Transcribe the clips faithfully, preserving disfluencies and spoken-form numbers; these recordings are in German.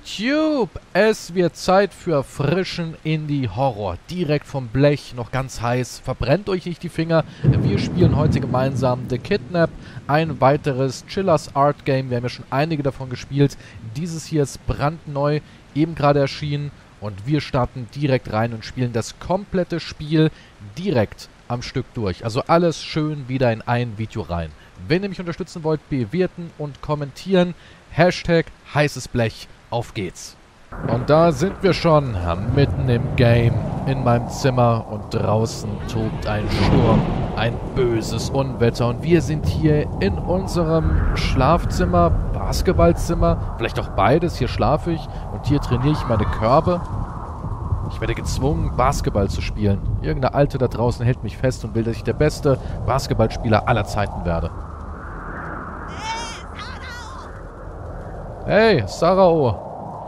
YouTube, es wird Zeit für frischen Indie-Horror. Direkt vom Blech, noch ganz heiß. Verbrennt euch nicht die Finger. Wir spielen heute gemeinsam The Kidnap. Ein weiteres Chillers Art Game. Wir haben ja schon einige davon gespielt. Dieses hier ist brandneu, eben gerade erschienen. Und wir starten direkt rein und spielen das komplette Spiel direkt am Stück durch. Also alles schön wieder in ein Video rein. Wenn ihr mich unterstützen wollt, bewerten und kommentieren. Hashtag heißes Blech. Auf geht's. Und da sind wir schon, mitten im Game, in meinem Zimmer und draußen tobt ein Sturm, ein böses Unwetter und wir sind hier in unserem Schlafzimmer, Basketballzimmer, vielleicht auch beides, hier schlafe ich und hier trainiere ich meine Körbe. Ich werde gezwungen, Basketball zu spielen. Irgendeine Alte da draußen hält mich fest und will, dass ich der beste Basketballspieler aller Zeiten werde. Hey, Sarao!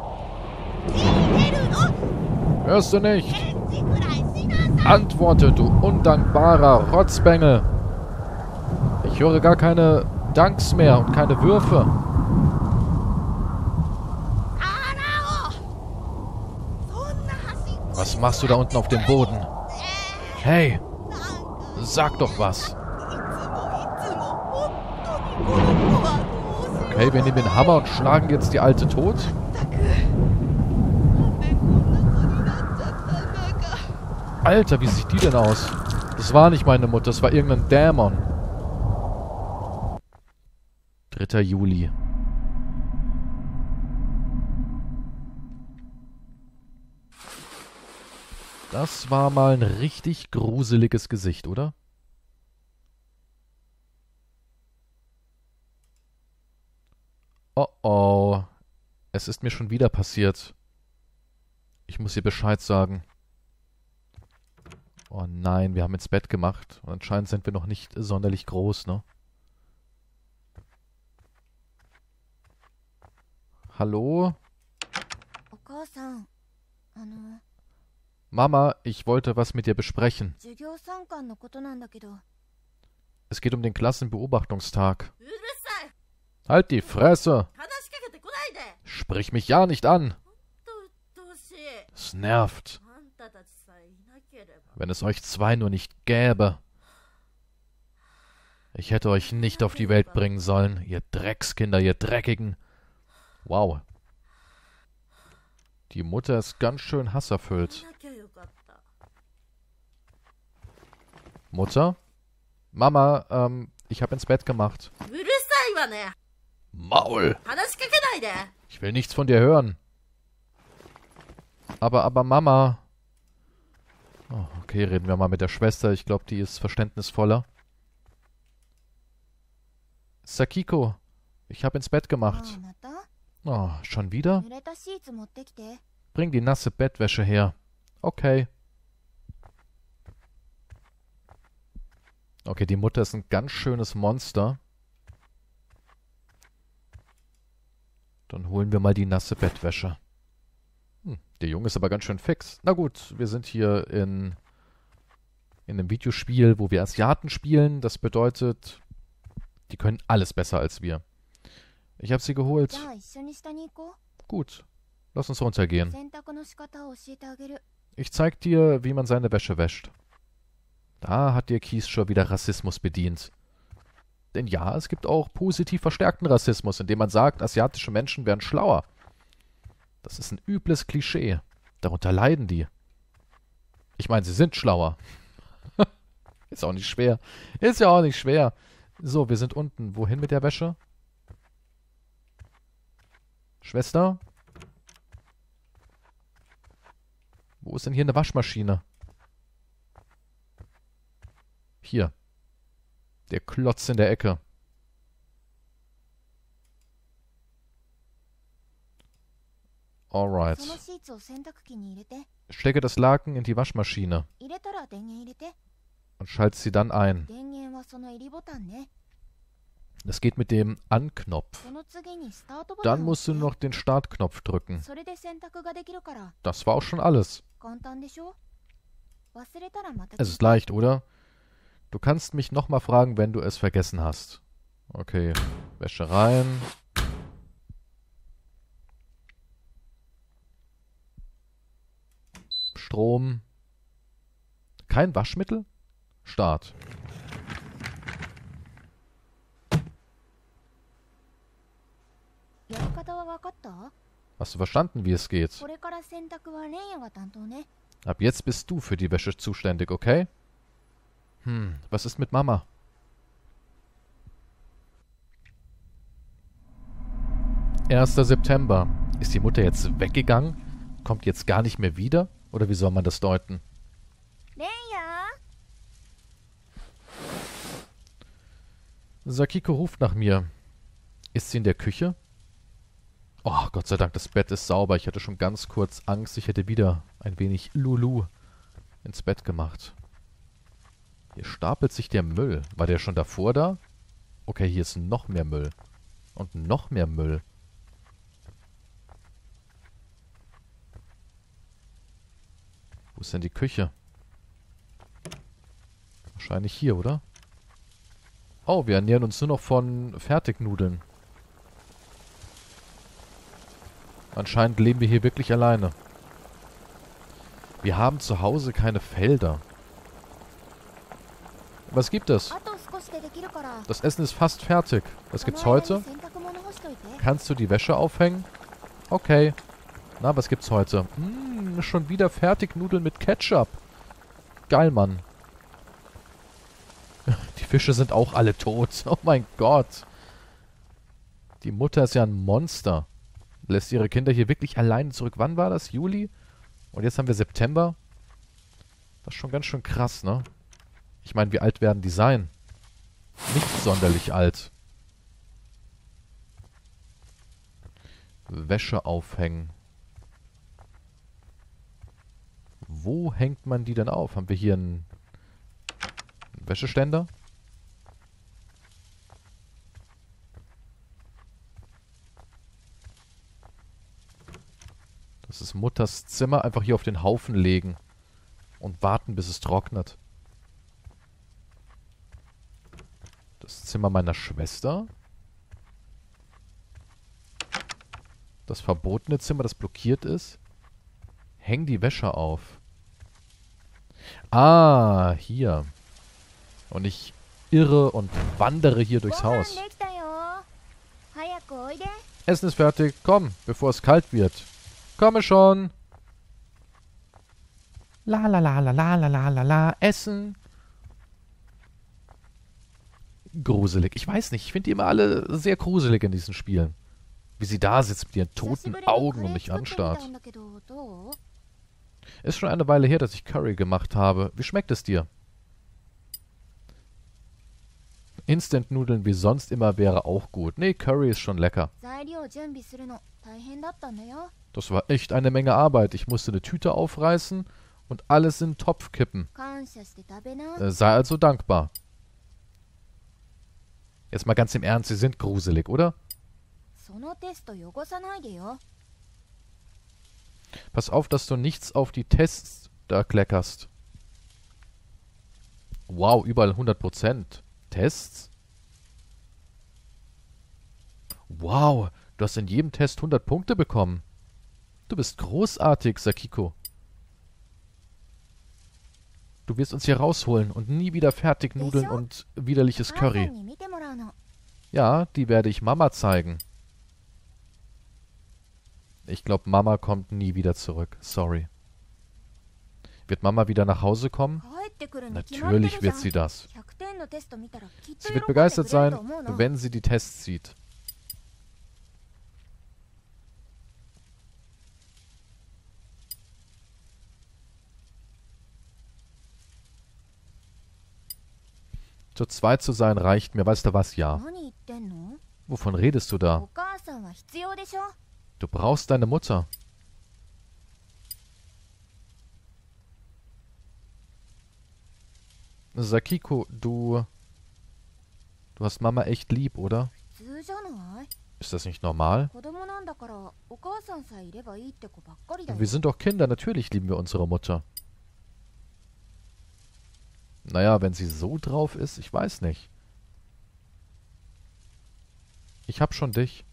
Hörst du nicht? Antworte, du undankbarer Rotzbengel! Ich höre gar keine Danks mehr und keine Würfe. Was machst du da unten auf dem Boden? Hey! Sag doch was! Okay, wir nehmen den Hammer und schlagen jetzt die Alte tot. Alter, wie sieht die denn aus? Das war nicht meine Mutter, das war irgendein Dämon. dritter Juli. Das war mal ein richtig gruseliges Gesicht, oder? Oh oh. Es ist mir schon wieder passiert. Ich muss ihr Bescheid sagen. Oh nein, wir haben ins Bett gemacht. Und anscheinend sind wir noch nicht sonderlich groß, ne? Hallo? Mama, ich wollte was mit dir besprechen. Es geht um den Klassenbeobachtungstag. Halt die Fresse! Sprich mich ja nicht an! Es nervt. Wenn es euch zwei nur nicht gäbe. Ich hätte euch nicht auf die Welt bringen sollen, ihr Dreckskinder, ihr Dreckigen. Wow. Die Mutter ist ganz schön hasserfüllt. Mutter? Mama, ähm, ich hab ins Bett gemacht. Maul! Ich will nichts von dir hören. Aber, aber Mama... Oh, okay, reden wir mal mit der Schwester. Ich glaube, die ist verständnisvoller. Sakiko, ich habe ins Bett gemacht. Oh, schon wieder? Bring die nasse Bettwäsche her. Okay. Okay, die Mutter ist ein ganz schönes Monster. Dann holen wir mal die nasse Bettwäsche. Hm, der Junge ist aber ganz schön fix. Na gut, wir sind hier in, in einem Videospiel, wo wir Asiaten spielen. Das bedeutet, die können alles besser als wir. Ich habe sie geholt. Gut, lass uns runtergehen. Ich zeig dir, wie man seine Wäsche wäscht. Da hat dir Kies schon wieder Rassismus bedient. Denn ja, es gibt auch positiv verstärkten Rassismus, indem man sagt, asiatische Menschen wären schlauer. Das ist ein übles Klischee. Darunter leiden die. Ich meine, sie sind schlauer. Ist auch nicht schwer. Ist ja auch nicht schwer. So, wir sind unten. Wohin mit der Wäsche? Schwester? Wo ist denn hier eine Waschmaschine? Hier. Der Klotz in der Ecke. Alright. Stecke das Laken in die Waschmaschine. Und schalte sie dann ein. Das geht mit dem An-Knopf. Dann musst du noch den Startknopf drücken. Das war auch schon alles. Es ist leicht, oder? Du kannst mich nochmal fragen, wenn du es vergessen hast. Okay, Wäsche rein. Strom. Kein Waschmittel? Start. Hast du verstanden, wie es geht? Ab jetzt bist du für die Wäsche zuständig, okay? Hm, was ist mit Mama? erster September. Ist die Mutter jetzt weggegangen? Kommt jetzt gar nicht mehr wieder? Oder wie soll man das deuten? Sakiko ruft nach mir. Ist sie in der Küche? Oh, Gott sei Dank, das Bett ist sauber. Ich hatte schon ganz kurz Angst, ich hätte wieder ein wenig Lulu ins Bett gemacht. Hier stapelt sich der Müll. War der schon davor da? Okay, hier ist noch mehr Müll. Und noch mehr Müll. Wo ist denn die Küche? Wahrscheinlich hier, oder? Oh, wir ernähren uns nur noch von Fertignudeln. Anscheinend leben wir hier wirklich alleine. Wir haben zu Hause keine Felder. Was gibt es? Das Essen ist fast fertig. Was gibt's heute? Kannst du die Wäsche aufhängen? Okay. Na, was gibt's heute? Hm, schon wieder Fertignudeln mit Ketchup. Geil, Mann. Die Fische sind auch alle tot. Oh mein Gott. Die Mutter ist ja ein Monster. Lässt ihre Kinder hier wirklich alleine zurück. Wann war das? Juli? Und jetzt haben wir September. Das ist schon ganz schön krass, ne? Ich meine, wie alt werden die sein? Nicht sonderlich alt. Wäsche aufhängen. Wo hängt man die denn auf? Haben wir hier einen Wäscheständer? Das ist Mutters Zimmer. Einfach hier auf den Haufen legen. Und warten, bis es trocknet. Das Zimmer meiner Schwester. Das verbotene Zimmer, das blockiert ist. Häng die Wäsche auf. Ah, hier. Und ich irre und wandere hier durchs Haus. Essen ist fertig. Komm, bevor es kalt wird. Komme schon. La la la la la la la la la. Essen. Gruselig. Ich weiß nicht. Ich finde die immer alle sehr gruselig in diesen Spielen. Wie sie da sitzt mit ihren toten Augen und mich anstarrt. Ist schon eine Weile her, dass ich Curry gemacht habe. Wie schmeckt es dir? Instant-Nudeln wie sonst immer wäre auch gut. Nee, Curry ist schon lecker. Das war echt eine Menge Arbeit. Ich musste eine Tüte aufreißen und alles in den Topf kippen. Äh, sei also dankbar. Jetzt mal ganz im Ernst, sie sind gruselig, oder? Pass auf, dass du nichts auf die Tests da kleckerst. Wow, überall hundert Prozent. Tests? Wow, du hast in jedem Test hundert Punkte bekommen. Du bist großartig, Sakiko. Du wirst uns hier rausholen und nie wieder Fertignudeln und widerliches Curry. Ja, die werde ich Mama zeigen. Ich glaube, Mama kommt nie wieder zurück. Sorry. Wird Mama wieder nach Hause kommen? Natürlich wird sie das. Sie wird begeistert sein, wenn sie die Tests sieht. Zu zweit zu sein reicht mir. Weißt du was? Ja. Wovon redest du da? Du brauchst deine Mutter. Sakiko, du... Du hast Mama echt lieb, oder? Ist das nicht normal? Wir sind doch Kinder, natürlich lieben wir unsere Mutter. Naja, wenn sie so drauf ist, ich weiß nicht. Ich hab schon dich.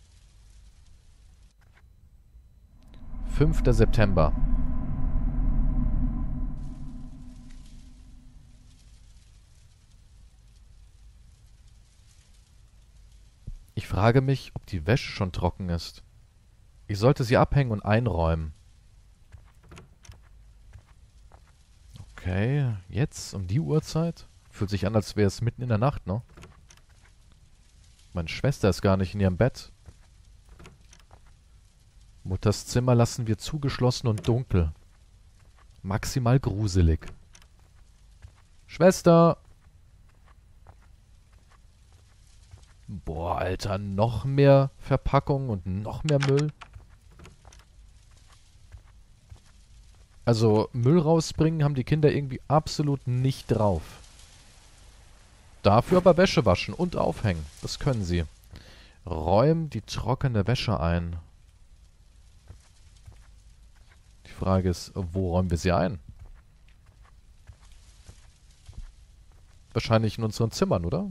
fünfter September. frage mich, ob die Wäsche schon trocken ist. Ich sollte sie abhängen und einräumen. Okay, jetzt um die Uhrzeit? Fühlt sich an, als wäre es mitten in der Nacht, ne? Meine Schwester ist gar nicht in ihrem Bett. Mutters Zimmer lassen wir zugeschlossen und dunkel. Maximal gruselig. Schwester! Boah, Alter, noch mehr Verpackung und noch mehr Müll. Also, Müll rausbringen haben die Kinder irgendwie absolut nicht drauf. Dafür aber Wäsche waschen und aufhängen. Das können sie. Räumen die trockene Wäsche ein. Die Frage ist, wo räumen wir sie ein? Wahrscheinlich in unseren Zimmern, oder?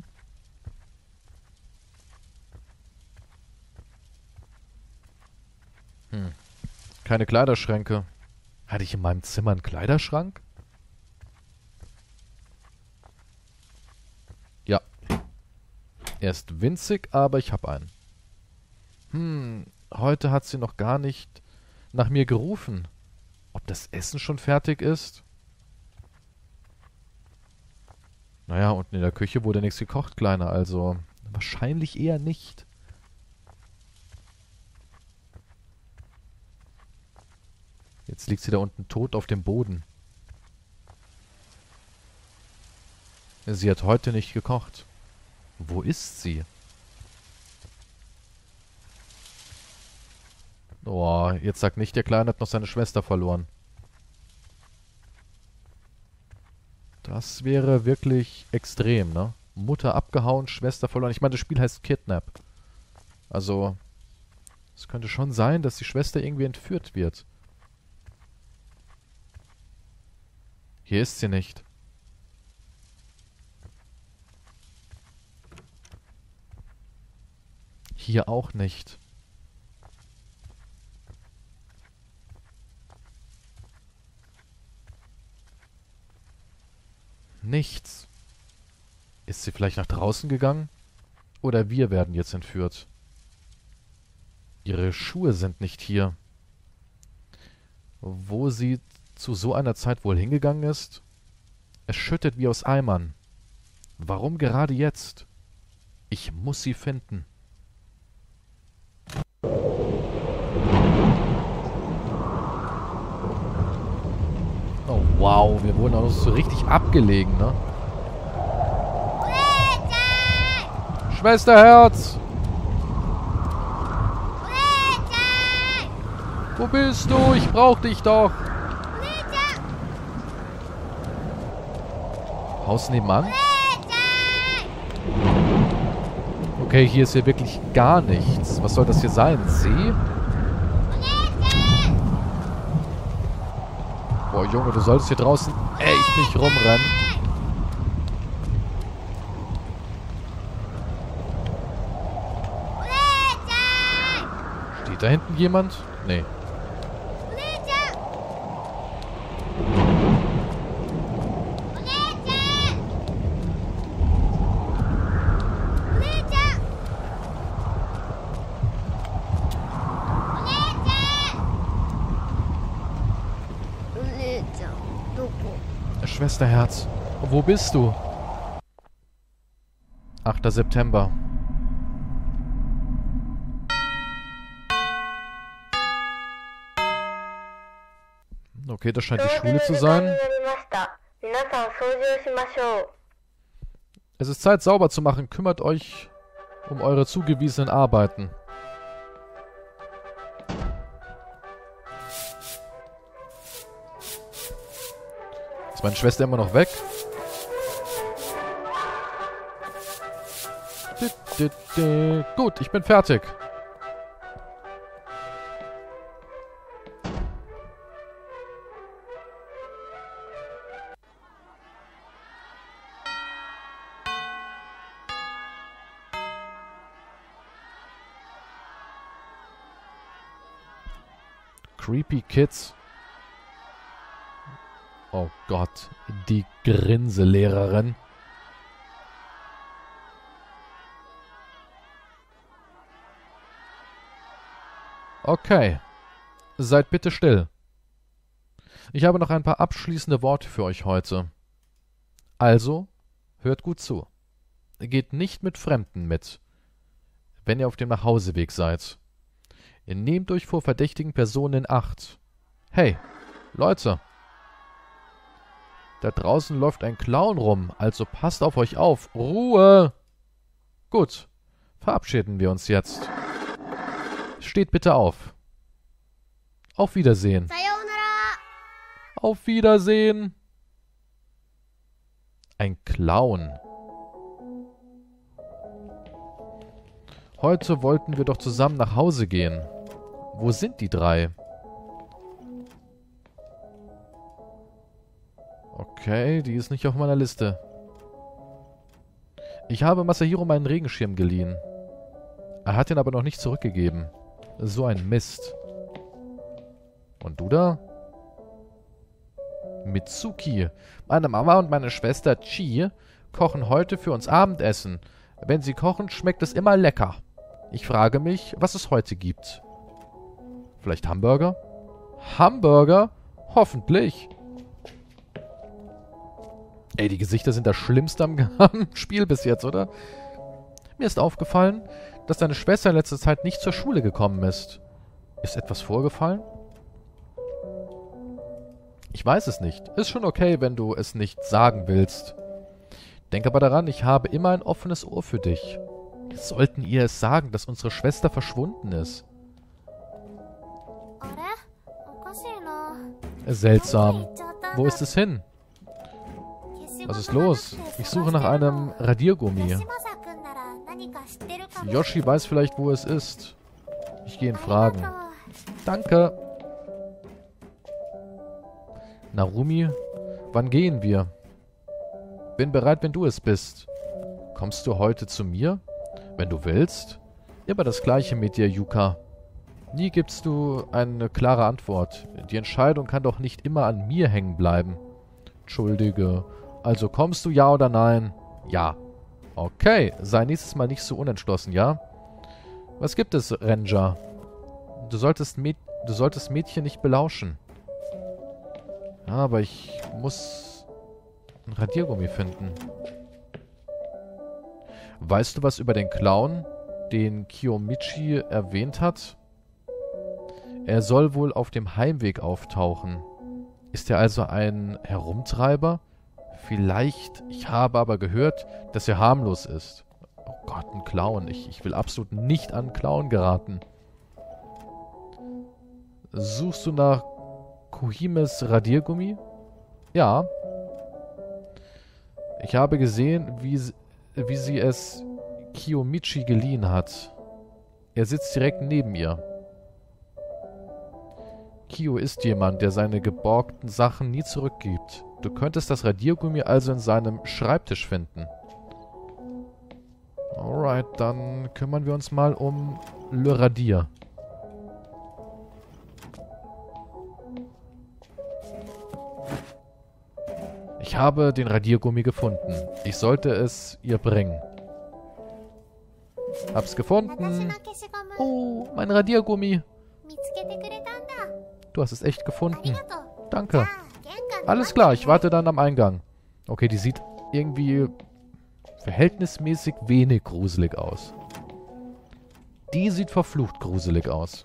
Hm. Keine Kleiderschränke. Hatte ich in meinem Zimmer einen Kleiderschrank? Ja. Er ist winzig, aber ich habe einen. Hm, heute hat sie noch gar nicht nach mir gerufen. Ob das Essen schon fertig ist? Naja, unten in der Küche wurde nichts gekocht, Kleiner, also wahrscheinlich eher nicht. Jetzt liegt sie da unten tot auf dem Boden. Sie hat heute nicht gekocht. Wo ist sie? Oh, jetzt sag nicht, der Kleine hat noch seine Schwester verloren. Das wäre wirklich extrem, ne? Mutter abgehauen, Schwester verloren. Ich meine, das Spiel heißt Kidnap. Also, es könnte schon sein, dass die Schwester irgendwie entführt wird. Hier ist sie nicht. Hier auch nicht. Nichts. Ist sie vielleicht nach draußen gegangen? Oder wir werden jetzt entführt? Ihre Schuhe sind nicht hier. Wo sie zu so einer Zeit wohl hingegangen ist? Es schüttet wie aus Eimern. Warum gerade jetzt? Ich muss sie finden. Oh wow, wir wurden auch so richtig abgelegen, ne? Schwesterherz! Wo bist du? Ich brauch dich doch! Haus nebenan? Okay, hier ist ja wirklich gar nichts. Was soll das hier sein? See? Boah, Junge, du solltest hier draußen echt nicht rumrennen. Steht da hinten jemand? Nee. Schwesterherz, wo bist du? achter September. Okay, das scheint die Schule zu sein. Es ist Zeit, sauber zu machen. Kümmert euch um eure zugewiesenen Arbeiten. Ist meine Schwester immer noch weg? Gut, ich bin fertig. Creepy Kids. Oh Gott, die Grinselehrerin. Okay. Seid bitte still. Ich habe noch ein paar abschließende Worte für euch heute. Also, hört gut zu. Geht nicht mit Fremden mit, wenn ihr auf dem Nachhauseweg seid. Ihr nehmt euch vor verdächtigen Personen in Acht. Hey, Leute. Da draußen läuft ein Clown rum, also passt auf euch auf. Ruhe! Gut, verabschieden wir uns jetzt. Steht bitte auf. Auf Wiedersehen. Auf Wiedersehen. Ein Clown. Heute wollten wir doch zusammen nach Hause gehen. Wo sind die drei? Okay, die ist nicht auf meiner Liste. Ich habe Masahiro meinen Regenschirm geliehen. Er hat ihn aber noch nicht zurückgegeben. So ein Mist. Und du da? Mitsuki. Meine Mama und meine Schwester Chi kochen heute für uns Abendessen. Wenn sie kochen, schmeckt es immer lecker. Ich frage mich, was es heute gibt. Vielleicht Hamburger? Hamburger? Hoffentlich. Ey, die Gesichter sind das Schlimmste am, am Spiel bis jetzt, oder? Mir ist aufgefallen, dass deine Schwester in letzter Zeit nicht zur Schule gekommen ist. Ist etwas vorgefallen? Ich weiß es nicht. Ist schon okay, wenn du es nicht sagen willst. Denk aber daran, ich habe immer ein offenes Ohr für dich. Sollten ihr es sagen, dass unsere Schwester verschwunden ist? Seltsam. Wo ist es hin? Was ist los? Ich suche nach einem Radiergummi. Yoshi weiß vielleicht, wo es ist. Ich gehe ihn fragen. Danke. Narumi, wann gehen wir? Bin bereit, wenn du es bist. Kommst du heute zu mir? Wenn du willst? Immer das Gleiche mit dir, Yuka. Nie gibst du eine klare Antwort. Die Entscheidung kann doch nicht immer an mir hängen bleiben. Entschuldige. Also kommst du, ja oder nein? Ja. Okay, sei nächstes Mal nicht so unentschlossen, ja? Was gibt es, Ranger? Du solltest, Mäd du solltest Mädchen nicht belauschen. Ja, aber ich muss ein Radiergummi finden. Weißt du was über den Clown, den Kiyomichi erwähnt hat? Er soll wohl auf dem Heimweg auftauchen. Ist er also ein Herumtreiber? Vielleicht. Ich habe aber gehört, dass er harmlos ist. Oh Gott, ein Clown. Ich, ich will absolut nicht an Clown geraten. Suchst du nach Kohimes Radiergummi? Ja. Ich habe gesehen, wie, wie sie es Kiyomichi geliehen hat. Er sitzt direkt neben ihr. Kiyo ist jemand, der seine geborgten Sachen nie zurückgibt. Du könntest das Radiergummi also in seinem Schreibtisch finden. Alright, dann kümmern wir uns mal um Le Radier. Ich habe den Radiergummi gefunden. Ich sollte es ihr bringen. Hab's gefunden. Oh, mein Radiergummi. Du hast es echt gefunden. Danke. Alles klar, ich warte dann am Eingang. Okay, die sieht irgendwie verhältnismäßig wenig gruselig aus. Die sieht verflucht gruselig aus.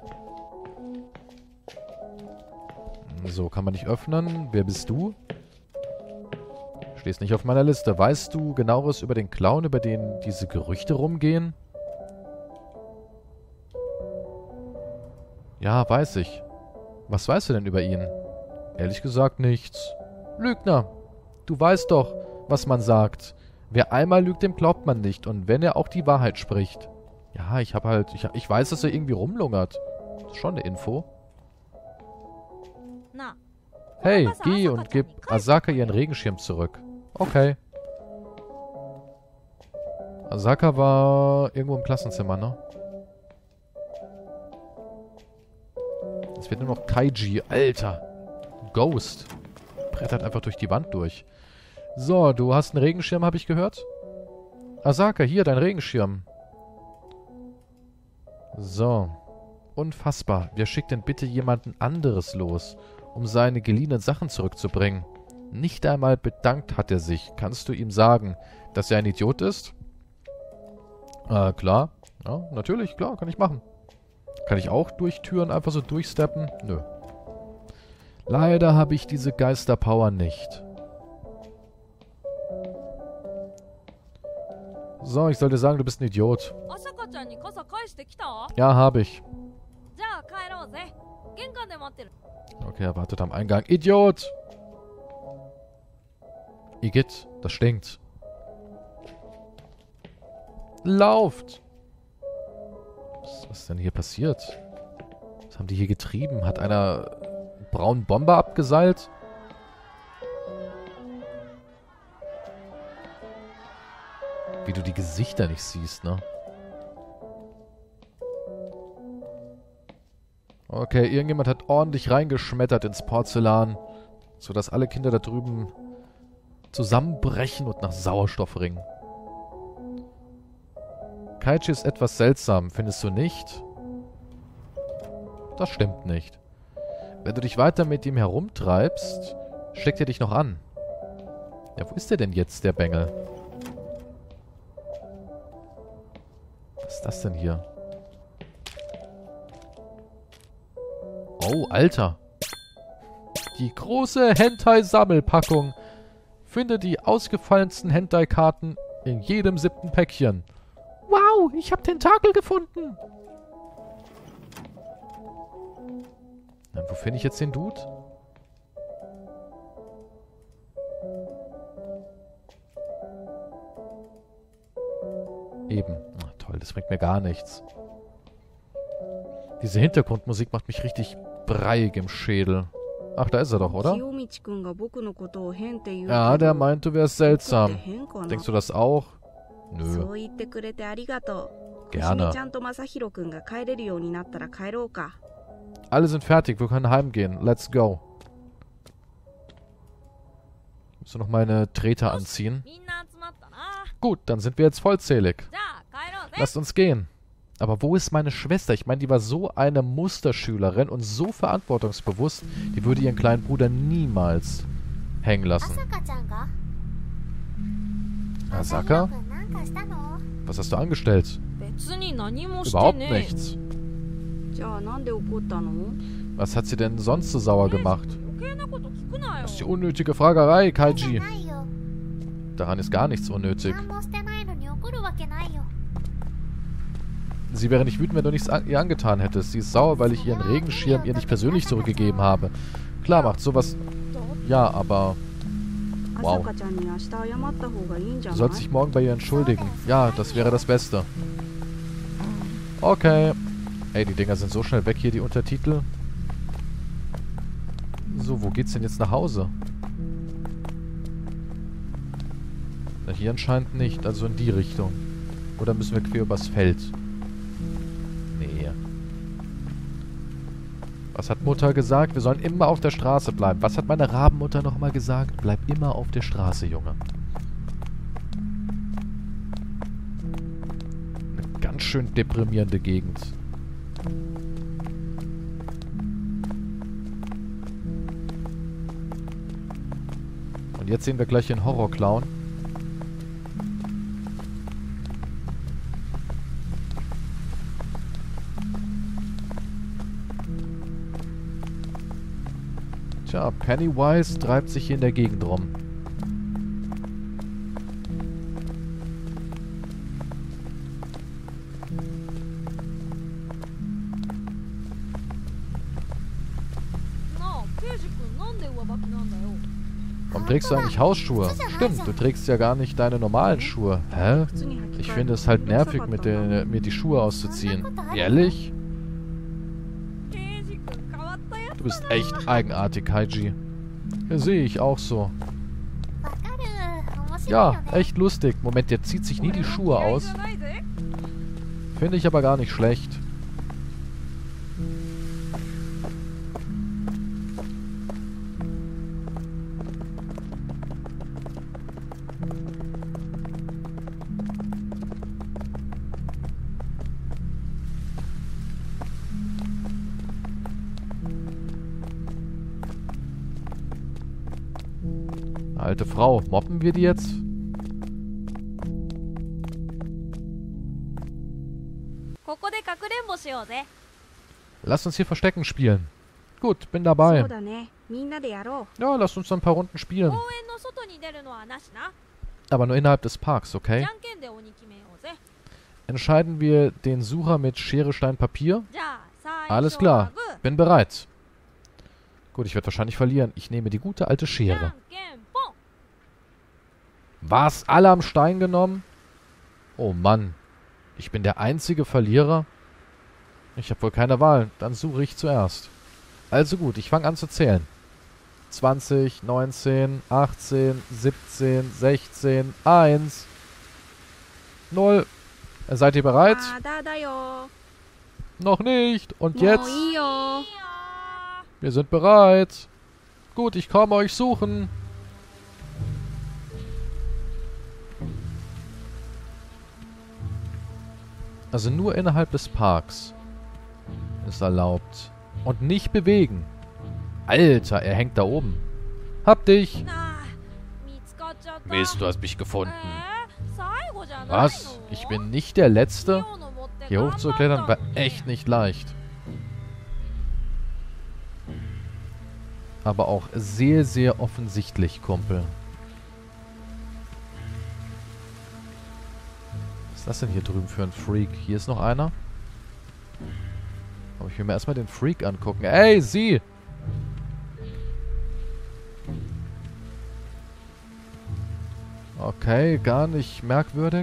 So, kann man nicht öffnen. Wer bist du? Stehst nicht auf meiner Liste. Weißt du genaueres über den Clown, über den diese Gerüchte rumgehen? Ja, weiß ich. Was weißt du denn über ihn? Ehrlich gesagt nichts. Lügner. Du weißt doch, was man sagt. Wer einmal lügt, dem glaubt man nicht. Und wenn er auch die Wahrheit spricht. Ja, ich hab halt... Ich, ich weiß, dass er irgendwie rumlungert. Das ist schon eine Info. Hey, geh und gib Asaka ihren Regenschirm zurück. Okay. Asaka war irgendwo im Klassenzimmer, ne? Es wird nur noch Kaiji. Alter. Ghost. Brettert einfach durch die Wand durch. So, du hast einen Regenschirm, habe ich gehört? Asaka, hier, dein Regenschirm. So. Unfassbar. Wer schickt denn bitte jemanden anderes los, um seine geliehenen Sachen zurückzubringen? Nicht einmal bedankt hat er sich. Kannst du ihm sagen, dass er ein Idiot ist? Äh, klar. Ja, natürlich, klar, kann ich machen. Kann ich auch durch Türen einfach so durchsteppen? Nö. Leider habe ich diese Geisterpower nicht. So, ich sollte sagen, du bist ein Idiot. Ja, habe ich. Okay, er wartet am Eingang. Idiot! Igitt, das stinkt. Lauft! Was, was ist denn hier passiert? Was haben die hier getrieben? Hat einer einen braunen Bomber abgeseilt? Wie du die Gesichter nicht siehst, ne? Okay, irgendjemand hat ordentlich reingeschmettert ins Porzellan, sodass alle Kinder da drüben zusammenbrechen und nach Sauerstoff ringen. Kaiji ist etwas seltsam, findest du nicht? Das stimmt nicht. Wenn du dich weiter mit ihm herumtreibst, steckt er dich noch an. Ja, wo ist der denn jetzt, der Bengel? Was ist das denn hier? Oh, Alter. Die große Hentai-Sammelpackung. Finde die ausgefallensten Hentai-Karten in jedem siebten Päckchen. Wow, ich habe Tentakel gefunden. Na, wo finde ich jetzt den Dude? Eben. Ach, toll, das bringt mir gar nichts. Diese Hintergrundmusik macht mich richtig breiig im Schädel. Ach, da ist er doch, oder? Ja, der meint, du wärst seltsam. Denkst du das auch? Nö. Gerne. Alle sind fertig, wir können heimgehen. Let's go. Musst du noch meine Treter anziehen? Gut, dann sind wir jetzt vollzählig. Lasst uns gehen. Aber wo ist meine Schwester? Ich meine, die war so eine Musterschülerin und so verantwortungsbewusst, die würde ihren kleinen Bruder niemals hängen lassen. Asaka? Was hast du angestellt? Überhaupt nichts. Was hat sie denn sonst so sauer gemacht? Das ist die unnötige Fragerei, Kaiji. Daran ist gar nichts unnötig. Sie wäre nicht wütend, wenn du nichts an ihr angetan hättest. Sie ist sauer, weil ich ihren Regenschirm ihr nicht persönlich zurückgegeben habe. Klar macht sowas... Ja, aber... Wow. Du sollst dich morgen bei ihr entschuldigen. Ja, das wäre das Beste. Okay. Ey, die Dinger sind so schnell weg hier, die Untertitel. So, wo geht's denn jetzt nach Hause? Na, hier anscheinend nicht. Also in die Richtung. Oder müssen wir quer übers Feld? Nee. Was hat Mutter gesagt? Wir sollen immer auf der Straße bleiben. Was hat meine Rabenmutter nochmal gesagt? Bleib immer auf der Straße, Junge. Eine ganz schön deprimierende Gegend. Und jetzt sehen wir gleich den Horrorclown. Tja, Pennywise treibt sich hier in der Gegend rum. Warum trägst du eigentlich Hausschuhe? Stimmt, du trägst ja gar nicht deine normalen Schuhe. Hä? Ich finde es halt nervig, mit den, mir die Schuhe auszuziehen. Ehrlich? Du bist echt eigenartig, Kaiji. Ja, sehe ich auch so. Ja, echt lustig. Moment, der zieht sich nie die Schuhe aus. Finde ich aber gar nicht schlecht. Alte Frau. Mobben wir die jetzt? Lass uns hier Verstecken spielen. Gut, bin dabei. Ja, lass uns ein paar Runden spielen. Aber nur innerhalb des Parks, okay? Entscheiden wir den Sucher mit Schere, Stein, Papier? Alles klar, bin bereit. Gut, ich werde wahrscheinlich verlieren. Ich nehme die gute alte Schere. Was? Alle haben Stein genommen? Oh Mann. Ich bin der einzige Verlierer? Ich habe wohl keine Wahl. Dann suche ich zuerst. Also gut, ich fange an zu zählen. zwanzig, neunzehn, achtzehn, siebzehn, sechzehn, eins, null. Seid ihr bereit? Noch nicht. Und jetzt? Wir sind bereit. Gut, ich komme euch suchen. Also nur innerhalb des Parks ist erlaubt. Und nicht bewegen. Alter, er hängt da oben. Hab dich. Mist, du hast mich gefunden. Was? Ich bin nicht der Letzte? Hier hochzuklettern war echt nicht leicht. Aber auch sehr, sehr offensichtlich, Kumpel. Was ist das denn hier drüben für ein Freak? Hier ist noch einer. Aber ich will mir erstmal den Freak angucken. Ey, sie! Okay, gar nicht merkwürdig.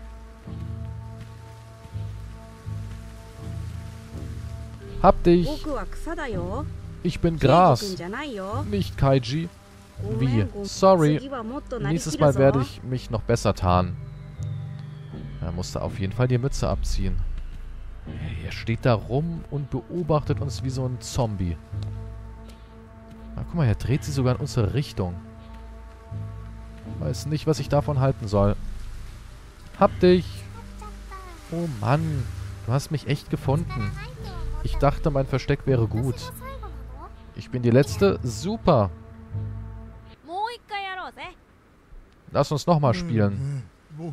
Hab dich! Ich bin Gras. Nicht Kaiji. Wie? Sorry. Nächstes Mal werde ich mich noch besser tarnen. Er musste auf jeden Fall die Mütze abziehen. Er steht da rum und beobachtet uns wie so ein Zombie. Na, guck mal, er dreht sich sogar in unsere Richtung. Weiß nicht, was ich davon halten soll. Hab dich! Oh Mann, du hast mich echt gefunden. Ich dachte, mein Versteck wäre gut. Ich bin die Letzte. Super! Lass uns nochmal spielen.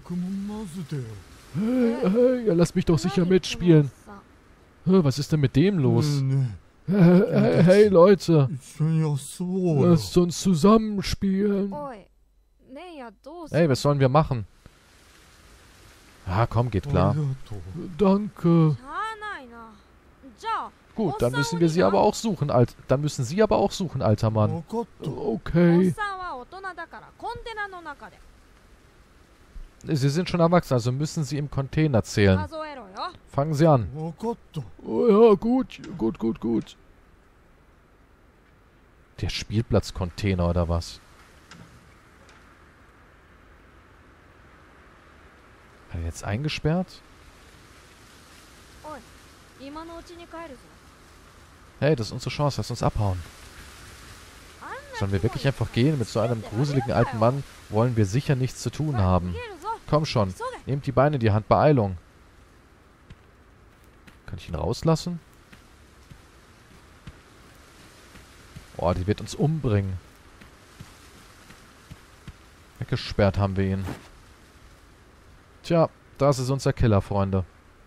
Hey, hey, ja, lass mich doch sicher mitspielen. Was ist denn mit dem los? Hey, hey, hey Leute. Lasst uns zusammen spielen. Hey, was sollen wir machen? Ah, komm, geht klar. Danke. Gut, dann müssen wir sie aber auch suchen, alt. Dann müssen sie aber auch suchen, alter Mann. Okay. Sie sind schon erwachsen, also müssen sie im Container zählen. Fangen Sie an. Oh ja, gut, gut, gut, gut. Der Spielplatz-Container oder was? Hat er jetzt eingesperrt? Hey, das ist unsere Chance. Lass uns abhauen. Sollen wir wirklich einfach gehen? Mit so einem gruseligen alten Mann wollen wir sicher nichts zu tun haben. Komm schon. Nehmt die Beine in die Hand. Beeilung. Kann ich ihn rauslassen? Boah, die wird uns umbringen. Weggesperrt haben wir ihn. Tja, das ist unser Killer, Freunde.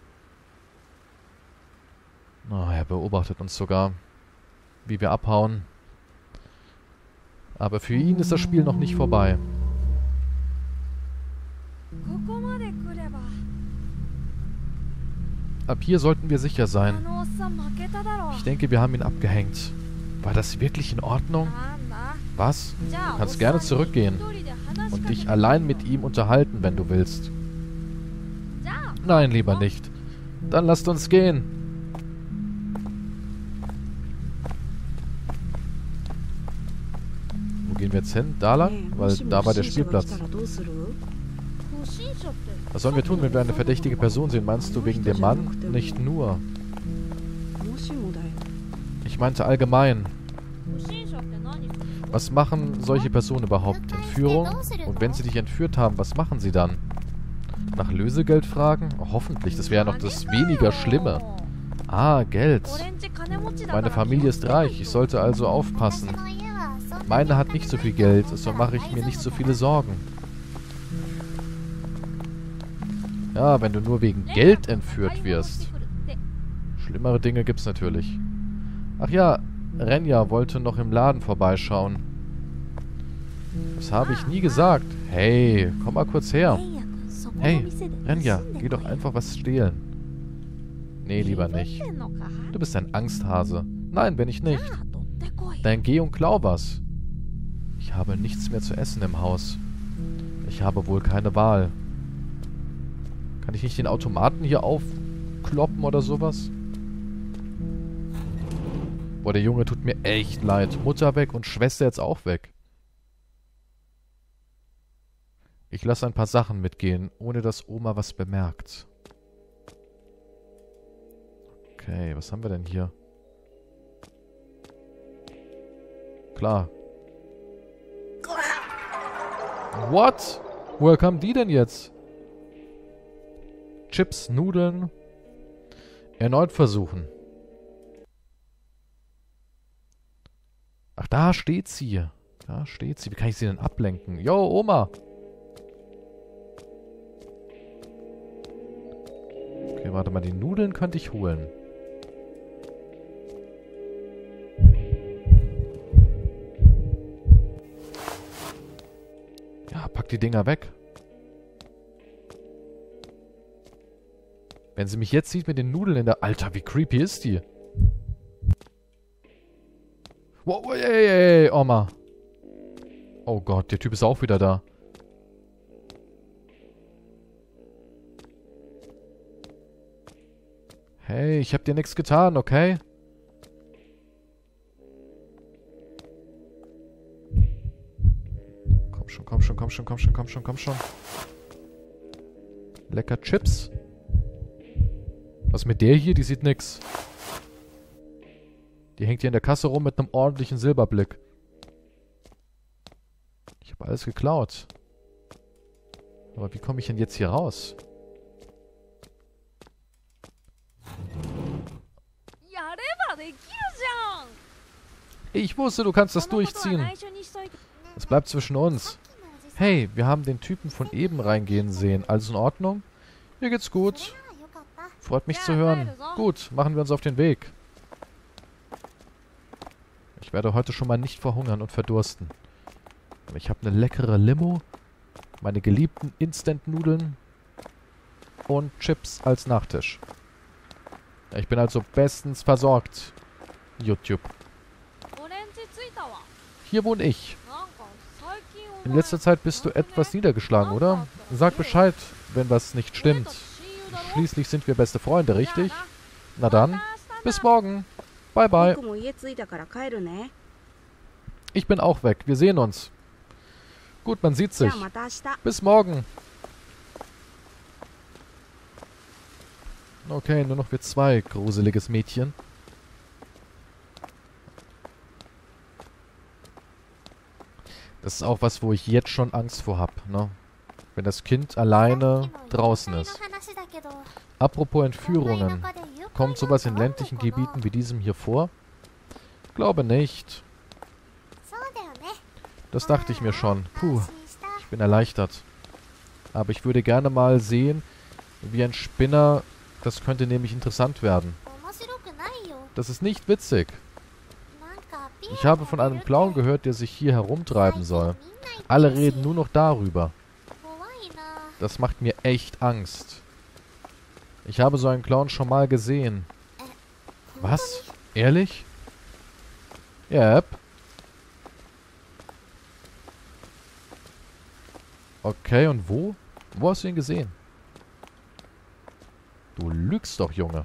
Oh, er beobachtet uns sogar, wie wir abhauen. Aber für ihn ist das Spiel noch nicht vorbei. Ab hier sollten wir sicher sein. Ich denke, wir haben ihn abgehängt. War das wirklich in Ordnung? Was? Du kannst gerne zurückgehen und dich allein mit ihm unterhalten, wenn du willst. Nein, lieber nicht. Dann lasst uns gehen. Wo gehen wir jetzt hin? Da lang? Weil da war der Spielplatz. Was sollen wir tun, wenn wir eine verdächtige Person sehen? Meinst du wegen dem Mann? Nicht nur. Ich meinte allgemein. Was machen solche Personen überhaupt? Entführung? Und wenn sie dich entführt haben, was machen sie dann? Nach Lösegeld fragen? Oh, hoffentlich, das wäre ja noch das weniger Schlimme. Ah, Geld. Meine Familie ist reich, ich sollte also aufpassen. Meine hat nicht so viel Geld, so mache ich mir nicht so viele Sorgen. Ja, wenn du nur wegen Geld entführt wirst. Schlimmere Dinge gibt's natürlich. Ach ja, Renja wollte noch im Laden vorbeischauen. Das habe ich nie gesagt. Hey, komm mal kurz her. Hey, Renja, geh doch einfach was stehlen. Nee, lieber nicht. Du bist ein Angsthase. Nein, bin ich nicht. Dann geh und klau was. Ich habe nichts mehr zu essen im Haus. Ich habe wohl keine Wahl. Kann ich nicht den Automaten hier aufkloppen oder sowas? Boah, der Junge tut mir echt leid. Mutter weg und Schwester jetzt auch weg. Ich lasse ein paar Sachen mitgehen, ohne dass Oma was bemerkt. Okay, was haben wir denn hier? Klar. What? Woher kamen die denn jetzt? Chips, Nudeln. Erneut versuchen. Ach, da steht sie. Da steht sie. Wie kann ich sie denn ablenken? Yo, Oma. Okay, warte mal. Die Nudeln könnte ich holen. Ja, pack die Dinger weg. Wenn sie mich jetzt sieht mit den Nudeln in der... Alter, wie creepy ist die? Wow, ey, ey, ey, Oma. Oh Gott, der Typ ist auch wieder da. Hey, ich hab dir nichts getan, okay? Komm schon, komm schon, komm schon, komm schon, komm schon, komm schon. Lecker Chips. Was mit der hier? Die sieht nix. Die hängt hier in der Kasse rum mit einem ordentlichen Silberblick. Ich habe alles geklaut. Aber wie komme ich denn jetzt hier raus? Ich wusste, du kannst das durchziehen. Es bleibt zwischen uns. Hey, wir haben den Typen von eben reingehen sehen. Alles in Ordnung? Mir geht's gut. Freut mich zu hören. Gut, machen wir uns auf den Weg. Ich werde heute schon mal nicht verhungern und verdursten. Aber ich habe eine leckere Limo, meine geliebten Instant-Nudeln und Chips als Nachtisch. Ich bin also bestens versorgt. YouTube. Hier wohne ich. In letzter Zeit bist du etwas niedergeschlagen, oder? Sag Bescheid, wenn was nicht stimmt. Schließlich sind wir beste Freunde, richtig? Na dann, bis morgen. Bye, bye. Ich bin auch weg. Wir sehen uns. Gut, man sieht sich. Bis morgen. Okay, nur noch wir zwei. Gruseliges Mädchen. Das ist auch was, wo ich jetzt schon Angst vor habe, ne? Wenn das Kind alleine draußen ist. Apropos Entführungen. Kommt sowas in ländlichen Gebieten wie diesem hier vor? Glaube nicht. Das dachte ich mir schon. Puh, ich bin erleichtert. Aber ich würde gerne mal sehen, wie ein Spinner... Das könnte nämlich interessant werden. Das ist nicht witzig. Ich habe von einem Clown gehört, der sich hier herumtreiben soll. Alle reden nur noch darüber. Das macht mir echt Angst. Ich habe so einen Clown schon mal gesehen. Was? Ehrlich? Yep. Okay, und wo? Wo hast du ihn gesehen? Du lügst doch, Junge.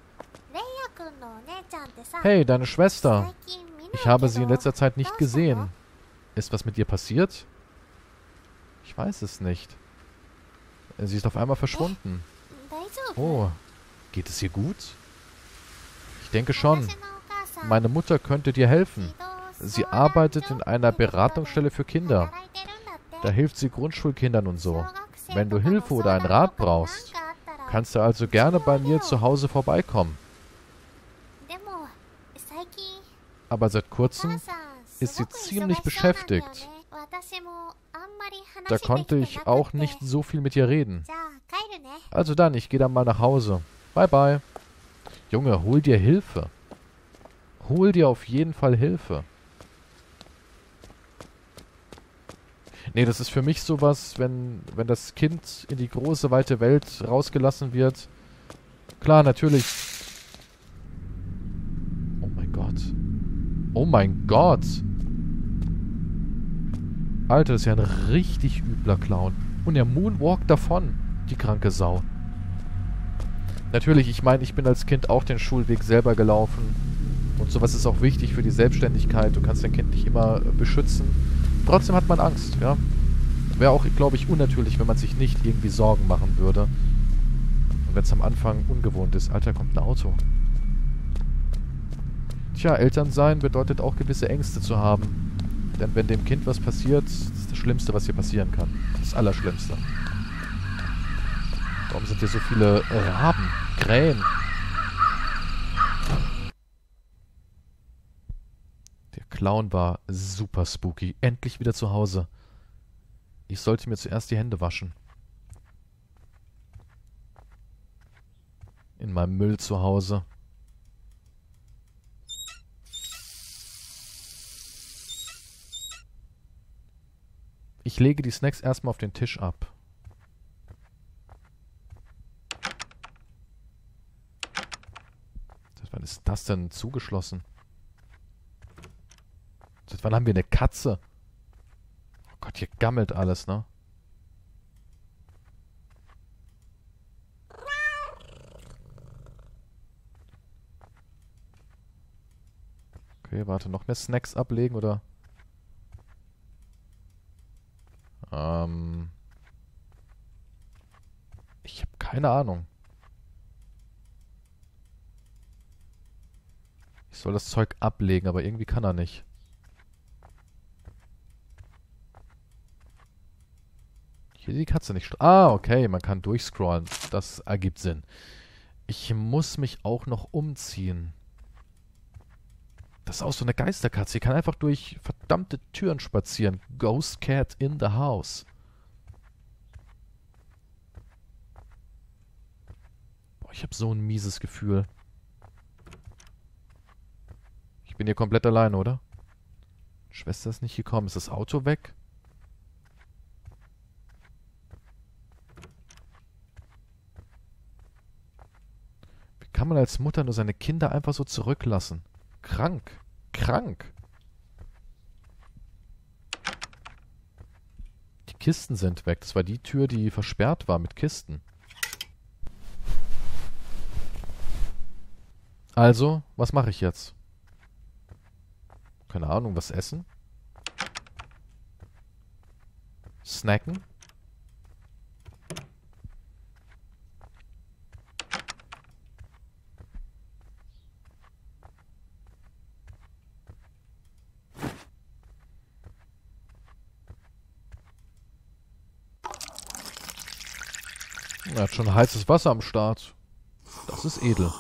Hey, deine Schwester. Ich habe sie in letzter Zeit nicht gesehen. Ist was mit ihr passiert? Ich weiß es nicht. Sie ist auf einmal verschwunden. Oh, geht es ihr gut? Ich denke schon. Meine Mutter könnte dir helfen. Sie arbeitet in einer Beratungsstelle für Kinder. Da hilft sie Grundschulkindern und so. Wenn du Hilfe oder einen Rat brauchst, kannst du also gerne bei mir zu Hause vorbeikommen. Aber seit kurzem ist sie ziemlich beschäftigt. Da konnte ich auch nicht so viel mit ihr reden. Also dann, ich gehe dann mal nach Hause. Bye, bye. Junge, hol dir Hilfe. Hol dir auf jeden Fall Hilfe. Nee, das ist für mich sowas, wenn, wenn das Kind in die große, weite Welt rausgelassen wird. Klar, natürlich. Oh mein Gott. Oh mein Gott. Alter, das ist ja ein richtig übler Clown. Und er moonwalkt davon, die kranke Sau. Natürlich, ich meine, ich bin als Kind auch den Schulweg selber gelaufen. Und sowas ist auch wichtig für die Selbstständigkeit. Du kannst dein Kind nicht immer beschützen. Trotzdem hat man Angst, ja. Wäre auch, glaube ich, unnatürlich, wenn man sich nicht irgendwie Sorgen machen würde. Und wenn es am Anfang ungewohnt ist. Alter, kommt ein Auto. Tja, Eltern sein bedeutet auch gewisse Ängste zu haben. Denn wenn dem Kind was passiert, ist das Schlimmste, was hier passieren kann. Das Allerschlimmste. Warum sind hier so viele Raben, Krähen? Der Clown war super spooky. Endlich wieder zu Hause. Ich sollte mir zuerst die Hände waschen. In meinem Müll zu Hause. Ich lege die Snacks erstmal auf den Tisch ab. Seit wann ist das denn zugeschlossen? Seit wann haben wir eine Katze? Oh Gott, hier gammelt alles, ne? Okay, warte, noch mehr Snacks ablegen, oder? Ähm... Ich habe keine Ahnung. Ich soll das Zeug ablegen, aber irgendwie kann er nicht. Hier die Katze nicht... Ah, okay, man kann durchscrollen. Das ergibt Sinn. Ich muss mich auch noch umziehen. Das ist auch so eine Geisterkatze. Die kann einfach durch verdammte Türen spazieren. Ghost Cat in the house. Boah, ich habe so ein mieses Gefühl. Ich bin hier komplett alleine, oder? Schwester ist nicht gekommen. Ist das Auto weg? Wie kann man als Mutter nur seine Kinder einfach so zurücklassen? Krank. Krank. Die Kisten sind weg. Das war die Tür, die versperrt war mit Kisten. Also, was mache ich jetzt? Keine Ahnung, was essen? Snacken? Er hat schon heißes Wasser am Start. Das ist edel.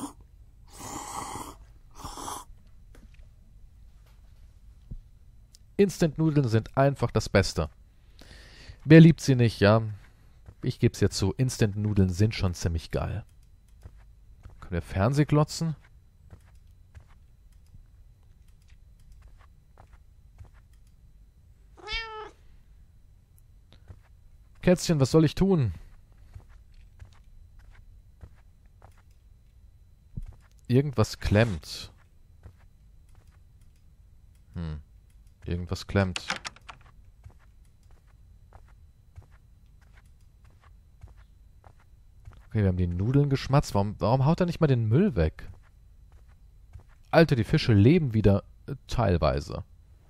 Instant-Nudeln sind einfach das Beste. Wer liebt sie nicht, ja? Ich gebe es jetzt zu, Instant-Nudeln sind schon ziemlich geil. Können wir Fernseh glotzen? Kätzchen, was soll ich tun? Irgendwas klemmt. Hm. Irgendwas klemmt. Okay, wir haben die Nudeln geschmatzt. Warum, warum haut er nicht mal den Müll weg? Alter, die Fische leben wieder äh, teilweise.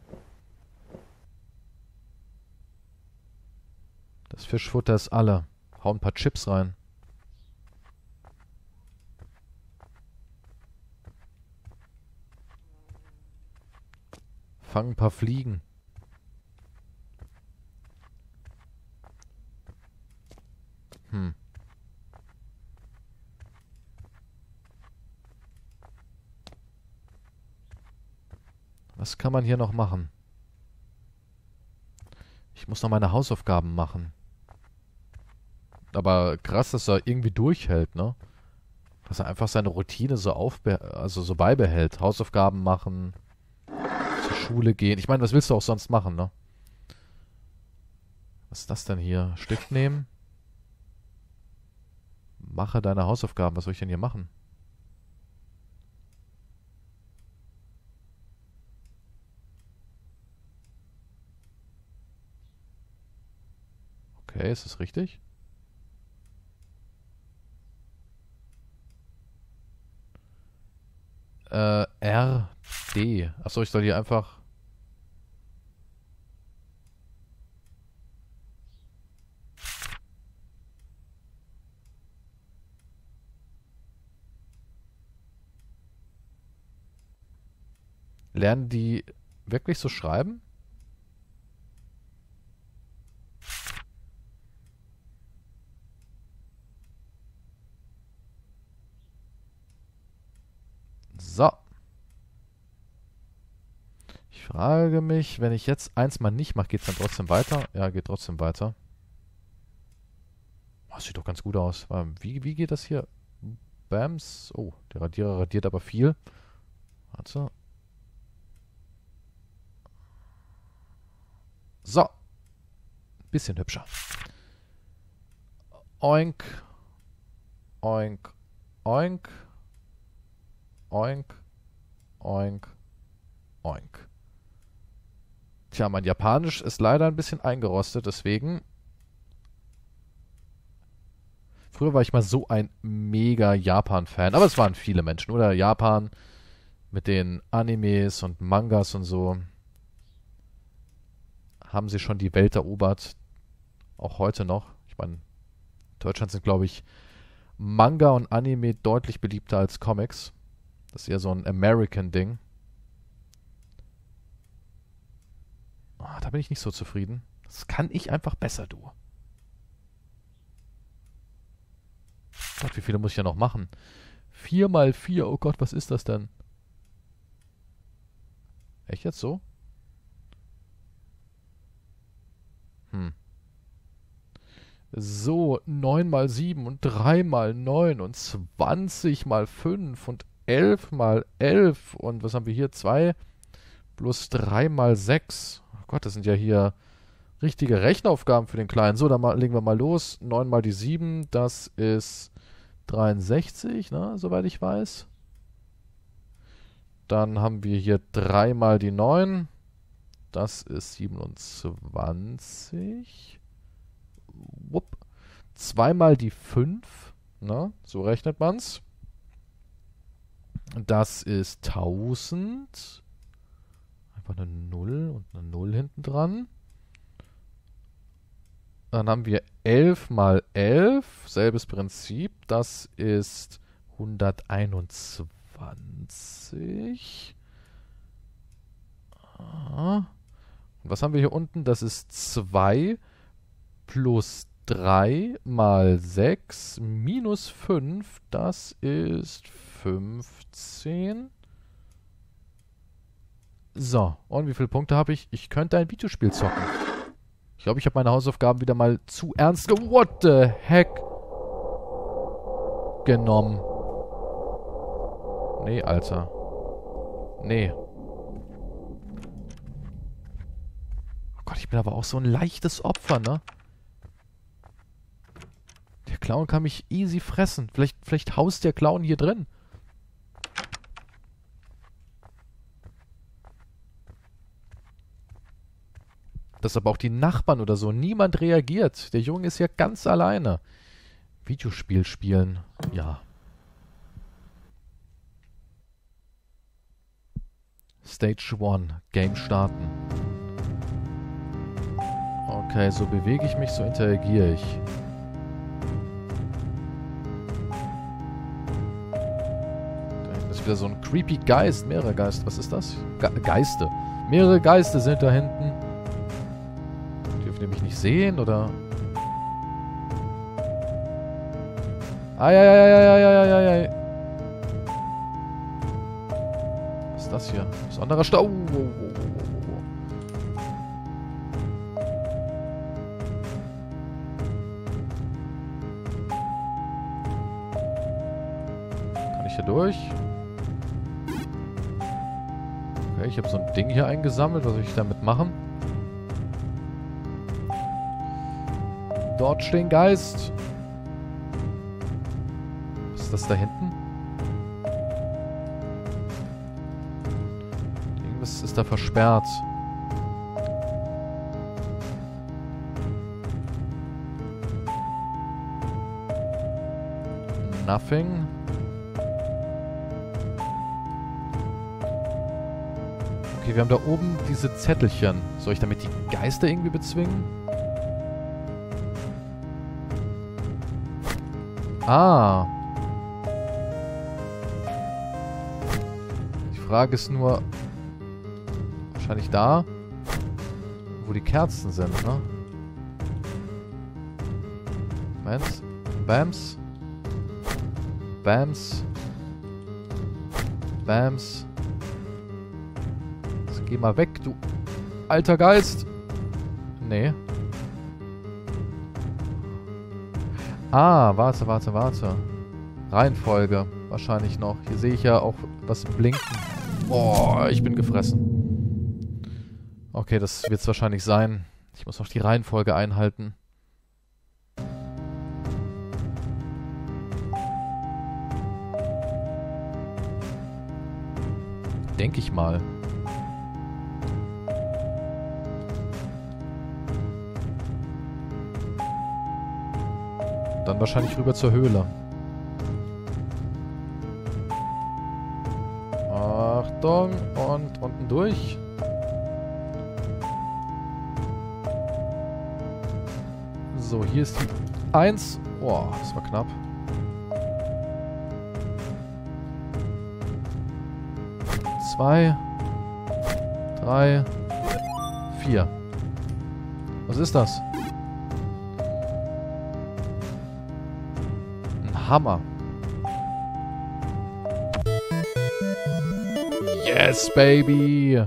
Das Fischfutter ist alle. Hau ein paar Chips rein. Fang ein paar Fliegen. Hm. Was kann man hier noch machen? muss noch meine Hausaufgaben machen. Aber krass, dass er irgendwie durchhält, ne? Dass er einfach seine Routine so aufbe also so beibehält. Hausaufgaben machen, zur Schule gehen. Ich meine, was willst du auch sonst machen, ne? Was ist das denn hier? Stift nehmen? Mache deine Hausaufgaben. Was soll ich denn hier machen? Okay, ist das richtig? Äh, R, D. Achso, ich soll hier einfach... Lernen die wirklich so schreiben? So. Ich frage mich, wenn ich jetzt eins mal nicht mache, geht es dann trotzdem weiter? Ja, geht trotzdem weiter. Das sieht doch ganz gut aus. Wie, wie geht das hier? Bams. Oh, der Radierer radiert aber viel. Warte. So. Bisschen hübscher. Oink. Oink. Oink. Oink. Oink. Oink. Tja, mein Japanisch ist leider ein bisschen eingerostet, deswegen... Früher war ich mal so ein mega Japan-Fan, aber es waren viele Menschen, oder? Japan mit den Animes und Mangas und so. Haben sie schon die Welt erobert. Auch heute noch. Ich meine, in Deutschland sind, glaube ich, Manga und Anime deutlich beliebter als Comics. Das ist eher so ein American-Ding. Oh, da bin ich nicht so zufrieden. Das kann ich einfach besser, du. Gott, wie viele muss ich ja noch machen? vier mal vier, oh Gott, was ist das denn? Echt jetzt so? Hm. So, neun mal sieben und drei mal neun und zwanzig mal fünf und elf mal elf und was haben wir hier? zwei plus drei mal sechs. Oh Gott, das sind ja hier richtige Rechenaufgaben für den Kleinen. So, dann mal, legen wir mal los. neun mal die sieben, das ist dreiundsechzig, ne, soweit ich weiß. Dann haben wir hier drei mal die neun. Das ist siebenundzwanzig. Wupp. zwei mal die fünf. Ne, so rechnet man's. Das ist tausend. Einfach eine null und eine null hinten dran. Dann haben wir elf mal elf. Selbes Prinzip. Das ist hunderteinundzwanzig. Ah. Und was haben wir hier unten? Das ist zwei plus drei mal sechs minus fünf. Das ist fünfzehn. So, und wie viele Punkte habe ich? Ich könnte ein Videospiel zocken. Ich glaube, ich habe meine Hausaufgaben wieder mal zu ernst ge... What the heck? Genommen. Nee, Alter. Nee. Oh Gott, ich bin aber auch so ein leichtes Opfer, ne? Der Clown kann mich easy fressen. Vielleicht, vielleicht haust der Clown hier drin. Dass aber auch die Nachbarn oder so, niemand reagiert. Der Junge ist ja ganz alleine. Videospiel spielen, ja. Stage one, Game starten. Okay, so bewege ich mich, so interagiere ich. Da hinten ist wieder so ein creepy Geist, mehrere Geister. Was ist das? Ge Geiste. Mehrere Geiste sind da hinten. Die mich nicht sehen, oder? Eieieiei. Was ist das hier? Besonderer Stau. Oh, oh, oh, hier durch. Okay, ich habe so ein Ding hier eingesammelt. Was soll ich damit machen? Dort stehen Geist. Was ist das da hinten? Irgendwas ist da versperrt. Nothing. Okay, wir haben da oben diese Zettelchen. Soll ich damit die Geister irgendwie bezwingen? Ah. Die Frage ist nur... Wahrscheinlich da, wo die Kerzen sind, ne? Bams. Bams. Bams. Bams. Jetzt geh mal weg, du alter Geist. Nee. Ah, warte, warte, warte. Reihenfolge. Wahrscheinlich noch. Hier sehe ich ja auch was blinken. Oh, ich bin gefressen. Okay, das wird es wahrscheinlich sein. Ich muss noch die Reihenfolge einhalten. Denke ich mal. Dann wahrscheinlich rüber zur Höhle. Achtung und unten durch. So, hier ist die eins. Boah, das war knapp. zwei, drei, vier. Was ist das? Ein Hammer. Yes, baby!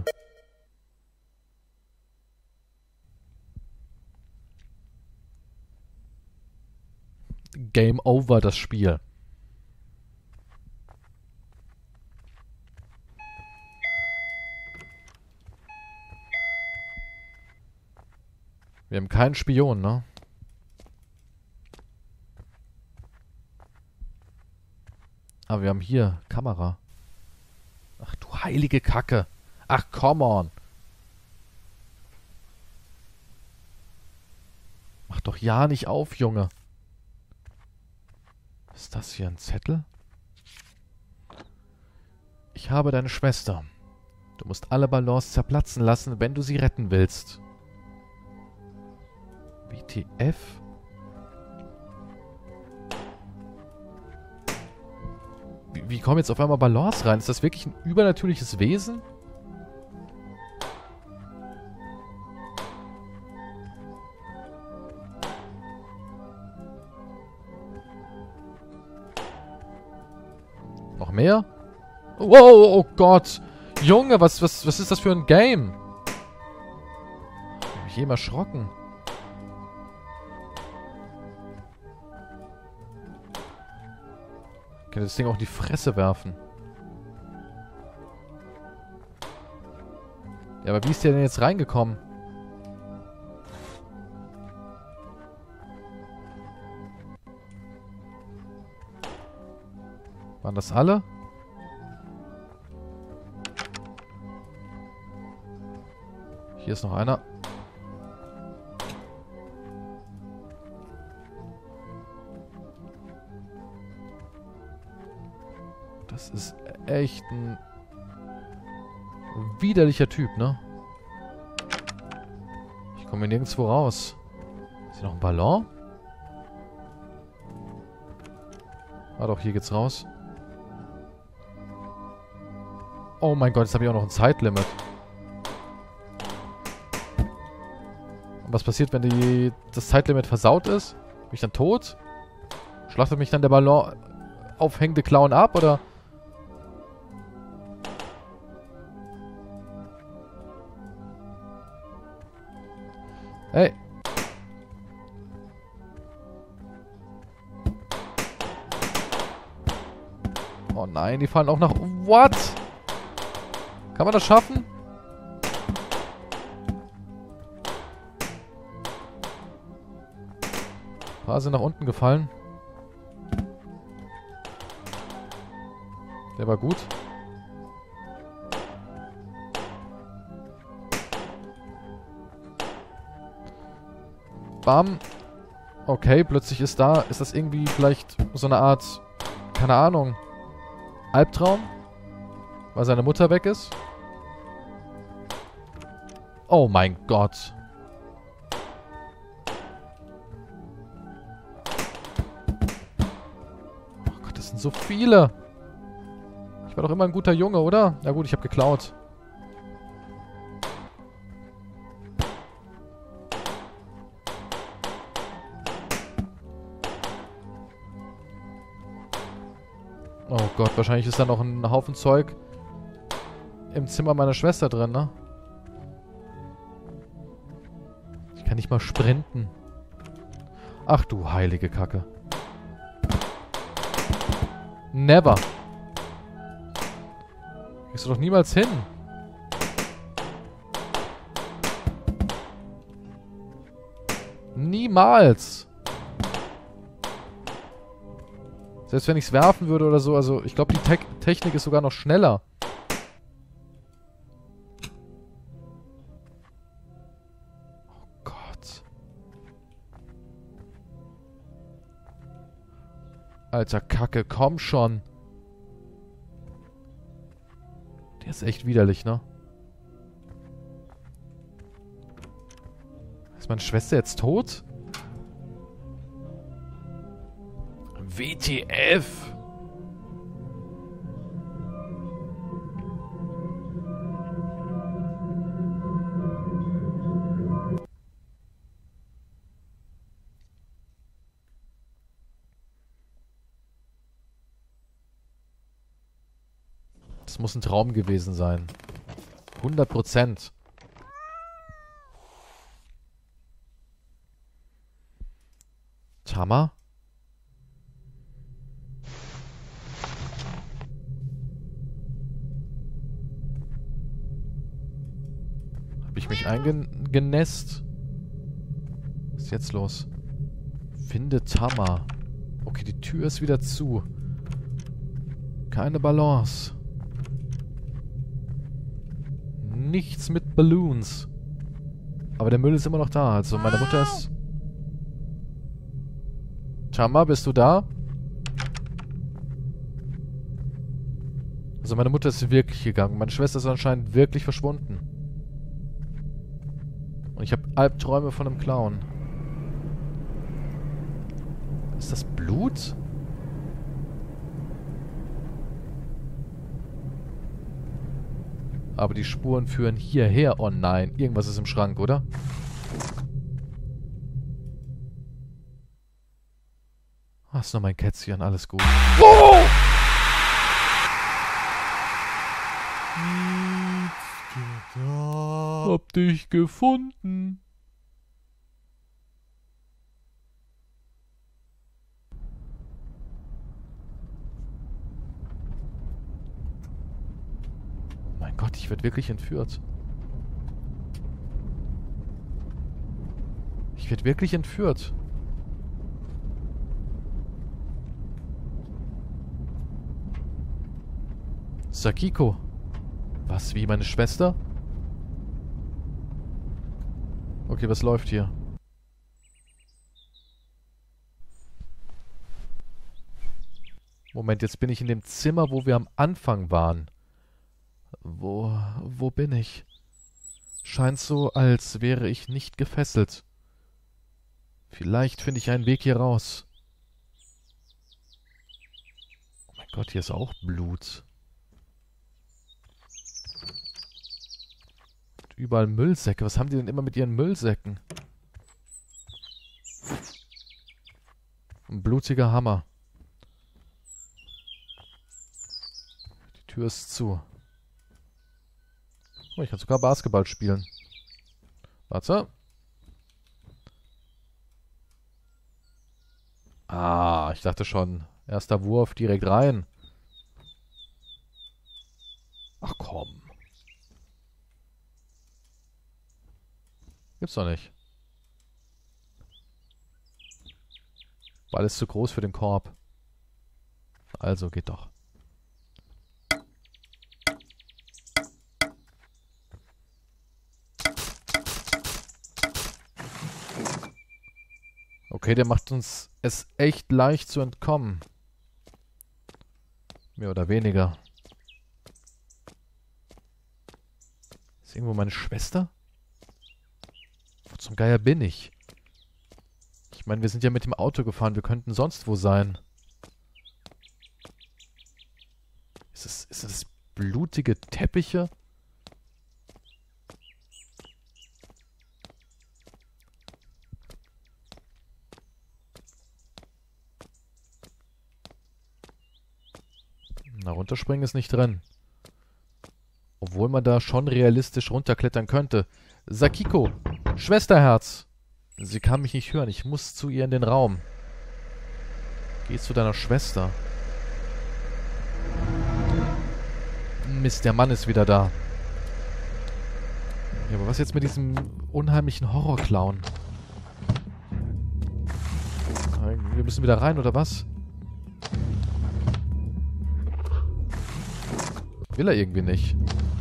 Game over, das Spiel. Wir haben keinen Spion, ne? Aber wir haben hier Kamera. Ach du heilige Kacke. Ach, come on. Mach doch ja nicht auf, Junge. Ist das hier ein Zettel? Ich habe deine Schwester. Du musst alle Ballons zerplatzen lassen, wenn du sie retten willst. W T F? Wie, wie kommen jetzt auf einmal Ballons rein? Ist das wirklich ein übernatürliches Wesen? Noch mehr? Wow, oh Gott. Junge, was, was, was ist das für ein Game? Ich hab mich eben erschrocken. Ich kann das Ding auch in die Fresse werfen. Ja, aber wie ist der denn jetzt reingekommen? Waren das alle? Hier ist noch einer. Das ist echt ein widerlicher Typ, ne? Ich komme nirgendwo raus. Ist hier noch ein Ballon? Ah doch, hier geht's raus. Oh mein Gott, jetzt habe ich auch noch ein Zeitlimit. Und was passiert, wenn die, das Zeitlimit versaut ist? Bin ich dann tot? Schlachtet mich dann der Ballon aufhängende Clown ab, oder? Hey. Oh nein, die fallen auch nach... What? Kann man das schaffen? Ein paar sind nach unten gefallen. Der war gut. Bam. Okay, plötzlich ist da... Ist das irgendwie vielleicht so eine Art... Keine Ahnung. Albtraum? Weil seine Mutter weg ist? Oh mein Gott. Oh Gott, das sind so viele. Ich war doch immer ein guter Junge, oder? Na gut, ich habe geklaut. Oh Gott, wahrscheinlich ist da noch ein Haufen Zeug im Zimmer meiner Schwester drin, ne? Ich kann nicht mal sprinten. Ach du heilige Kacke. Never. Kriegst du doch niemals hin. Niemals. Selbst wenn ich es werfen würde oder so, also ich glaube, die Te Technik ist sogar noch schneller. Oh Gott. Alter Kacke, komm schon. Der ist echt widerlich, ne? Ist meine Schwester jetzt tot? W T F? Das muss ein Traum gewesen sein. hundert Prozent. Tama? Habe ich mich eingenässt? Was ist jetzt los? Finde Tama. Okay, die Tür ist wieder zu. Keine Balance. Nichts mit Balloons. Aber der Müll ist immer noch da. Also meine Mutter ist... Tama, bist du da? Also meine Mutter ist wirklich gegangen. Meine Schwester ist anscheinend wirklich verschwunden. Und ich habe Albträume von einem Clown. Ist das Blut? Aber die Spuren führen hierher. Oh nein, irgendwas ist im Schrank, oder? Ah, ist nur mein Kätzchen, alles gut. Oh! Hab dich gefunden. Mein Gott, ich werde wirklich entführt. Ich werde wirklich entführt. Sakiko. Was, wie meine Schwester? Okay, was läuft hier? Moment, jetzt bin ich in dem Zimmer, wo wir am Anfang waren. Wo, wo bin ich? Scheint so, als wäre ich nicht gefesselt. Vielleicht finde ich einen Weg hier raus. Oh mein Gott, hier ist auch Blut. Und überall Müllsäcke. Was haben die denn immer mit ihren Müllsäcken? Ein blutiger Hammer. Die Tür ist zu. Oh, ich kann sogar Basketball spielen. Warte. Ah, ich dachte schon. Erster Wurf direkt rein. Ach komm. Gibt's doch nicht. War alles zu groß für den Korb. Also, geht doch. Okay, der macht uns es echt leicht zu entkommen. Mehr oder weniger. Ist irgendwo meine Schwester? Wo zum Geier bin ich? Ich meine, wir sind ja mit dem Auto gefahren. Wir könnten sonst wo sein. Ist es, ist das blutige Teppiche? Na, runterspringen ist nicht drin. Obwohl man da schon realistisch runterklettern könnte. Sakiko! Schwesterherz! Sie kann mich nicht hören. Ich muss zu ihr in den Raum. Geh zu deiner Schwester. Mist, der Mann ist wieder da. Ja, aber was jetzt mit diesem unheimlichen Horrorclown? Wir müssen wieder rein, oder was? Will er irgendwie nicht.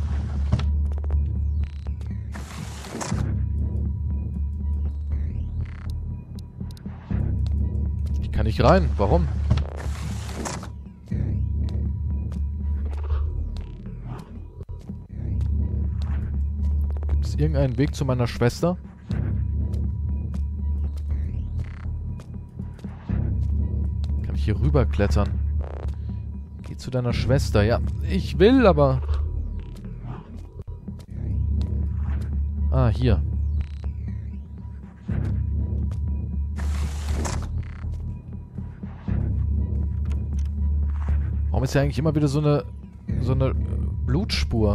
Ich kann nicht rein. Warum? Gibt es irgendeinen Weg zu meiner Schwester? Kann ich hier rüberklettern? Geh zu deiner Schwester. Ja, ich will, aber... Ah, hier. Warum ist ja eigentlich immer wieder so eine... so eine Blutspur?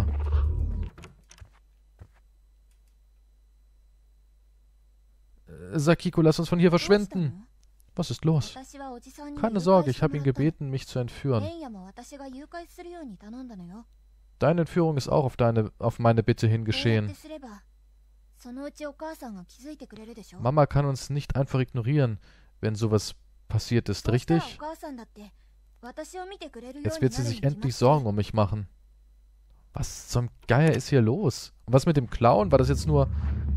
Äh, Sakiko, lass uns von hier verschwinden. Was ist los? Keine Sorge, ich habe ihn gebeten, mich zu entführen. Deine Entführung ist auch auf, deine, auf meine Bitte hin geschehen. Mama kann uns nicht einfach ignorieren, wenn sowas passiert ist, richtig? Jetzt wird sie sich endlich Sorgen um mich machen. Was zum Geier ist hier los? Und was mit dem Clown? War das jetzt nur...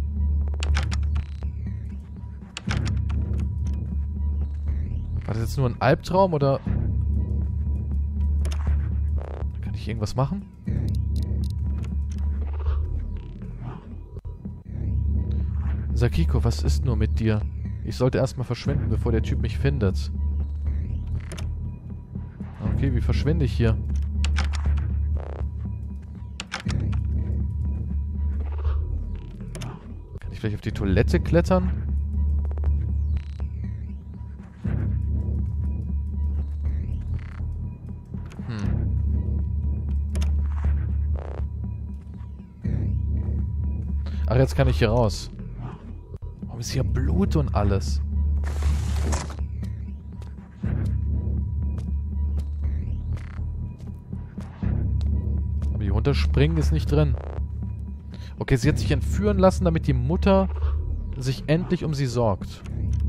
War das jetzt nur ein Albtraum, oder... Kann ich irgendwas machen? Sakiko, was ist nur mit dir? Ich sollte erstmal verschwinden, bevor der Typ mich findet. Okay, wie verschwinde ich hier? Kann ich vielleicht auf die Toilette klettern? Ach, jetzt kann ich hier raus. Warum ist hier Blut und alles? Aber hier runterspringen ist nicht drin. Okay, sie hat sich entführen lassen, damit die Mutter sich endlich um sie sorgt.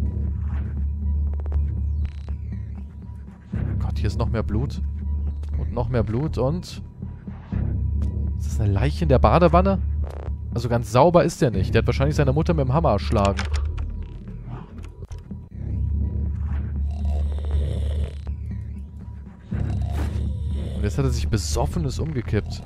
Gott, hier ist noch mehr Blut. Und noch mehr Blut und... Ist das eine Leiche in der Badewanne? Also ganz sauber ist der nicht. Der hat wahrscheinlich seine Mutter mit dem Hammer erschlagen. Und jetzt hat er sich besoffenes umgekippt.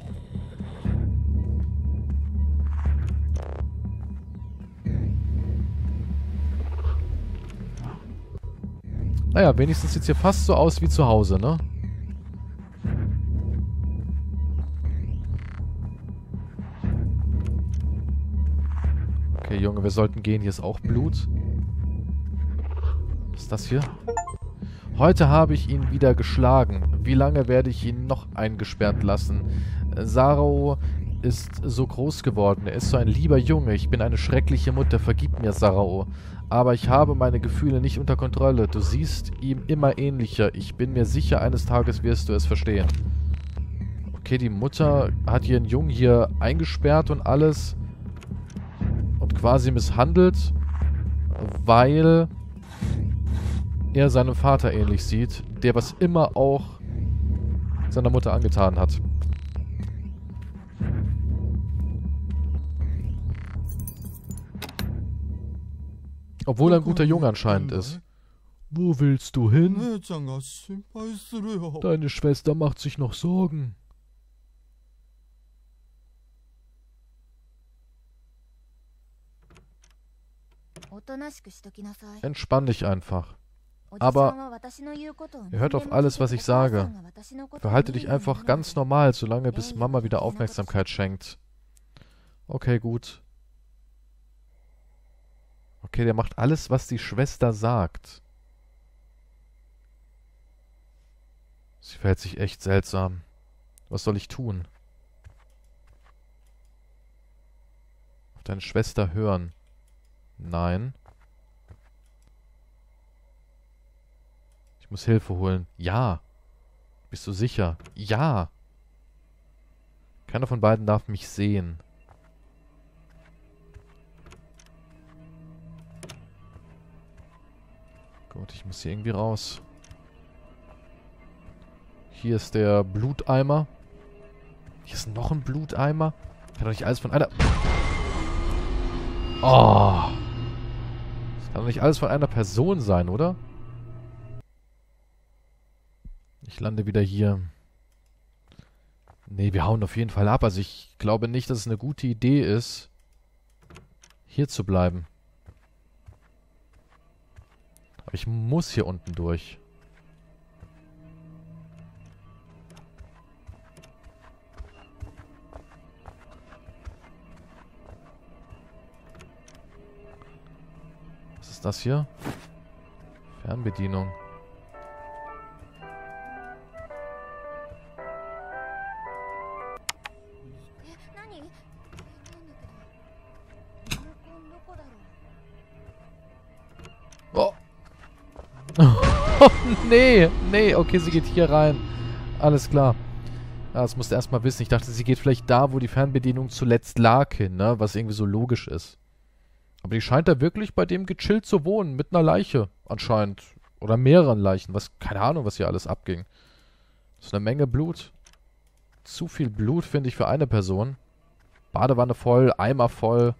Naja, wenigstens sieht es hier fast so aus wie zu Hause, ne? Okay, Junge, wir sollten gehen. Hier ist auch Blut. Was ist das hier? Heute habe ich ihn wieder geschlagen. Wie lange werde ich ihn noch eingesperrt lassen? Sarao ist so groß geworden. Er ist so ein lieber Junge. Ich bin eine schreckliche Mutter. Vergib mir, Sarao. Aber ich habe meine Gefühle nicht unter Kontrolle. Du siehst ihm immer ähnlicher. Ich bin mir sicher, eines Tages wirst du es verstehen. Okay, die Mutter hat ihren Jungen hier eingesperrt und alles. Und quasi misshandelt, weil er seinem Vater ähnlich sieht, der was immer auch seiner Mutter angetan hat. Obwohl er ein guter Junge anscheinend ist. Wo willst du hin? Deine Schwester macht sich noch Sorgen. Entspann dich einfach. Aber hört auf alles, was ich sage. Verhalte dich einfach ganz normal, solange bis Mama wieder Aufmerksamkeit schenkt. Okay, gut. Okay, der macht alles, was die Schwester sagt. Sie verhält sich echt seltsam. Was soll ich tun? Auf deine Schwester hören. Nein. Ich muss Hilfe holen. Ja. Bist du sicher? Ja. Keiner von beiden darf mich sehen. Gut, ich muss hier irgendwie raus. Hier ist der Bluteimer. Hier ist noch ein Bluteimer. Kann doch nicht alles von einer... Oh. Das kann doch nicht alles von einer Person sein, oder? Ich lande wieder hier. Nee, wir hauen auf jeden Fall ab. Also ich glaube nicht, dass es eine gute Idee ist, hier zu bleiben. Aber ich muss hier unten durch. Was ist das hier? Fernbedienung. Oh. Oh, nee, nee, okay, sie geht hier rein. Alles klar. Ja, das musste erstmal wissen. Ich dachte, sie geht vielleicht da, wo die Fernbedienung zuletzt lag hin, ne? Was irgendwie so logisch ist. Aber die scheint da wirklich bei dem gechillt zu wohnen, mit einer Leiche anscheinend. Oder mehreren Leichen. Was, keine Ahnung, was hier alles abging. Das ist eine Menge Blut. Zu viel Blut, finde ich, für eine Person. Badewanne voll, Eimer voll.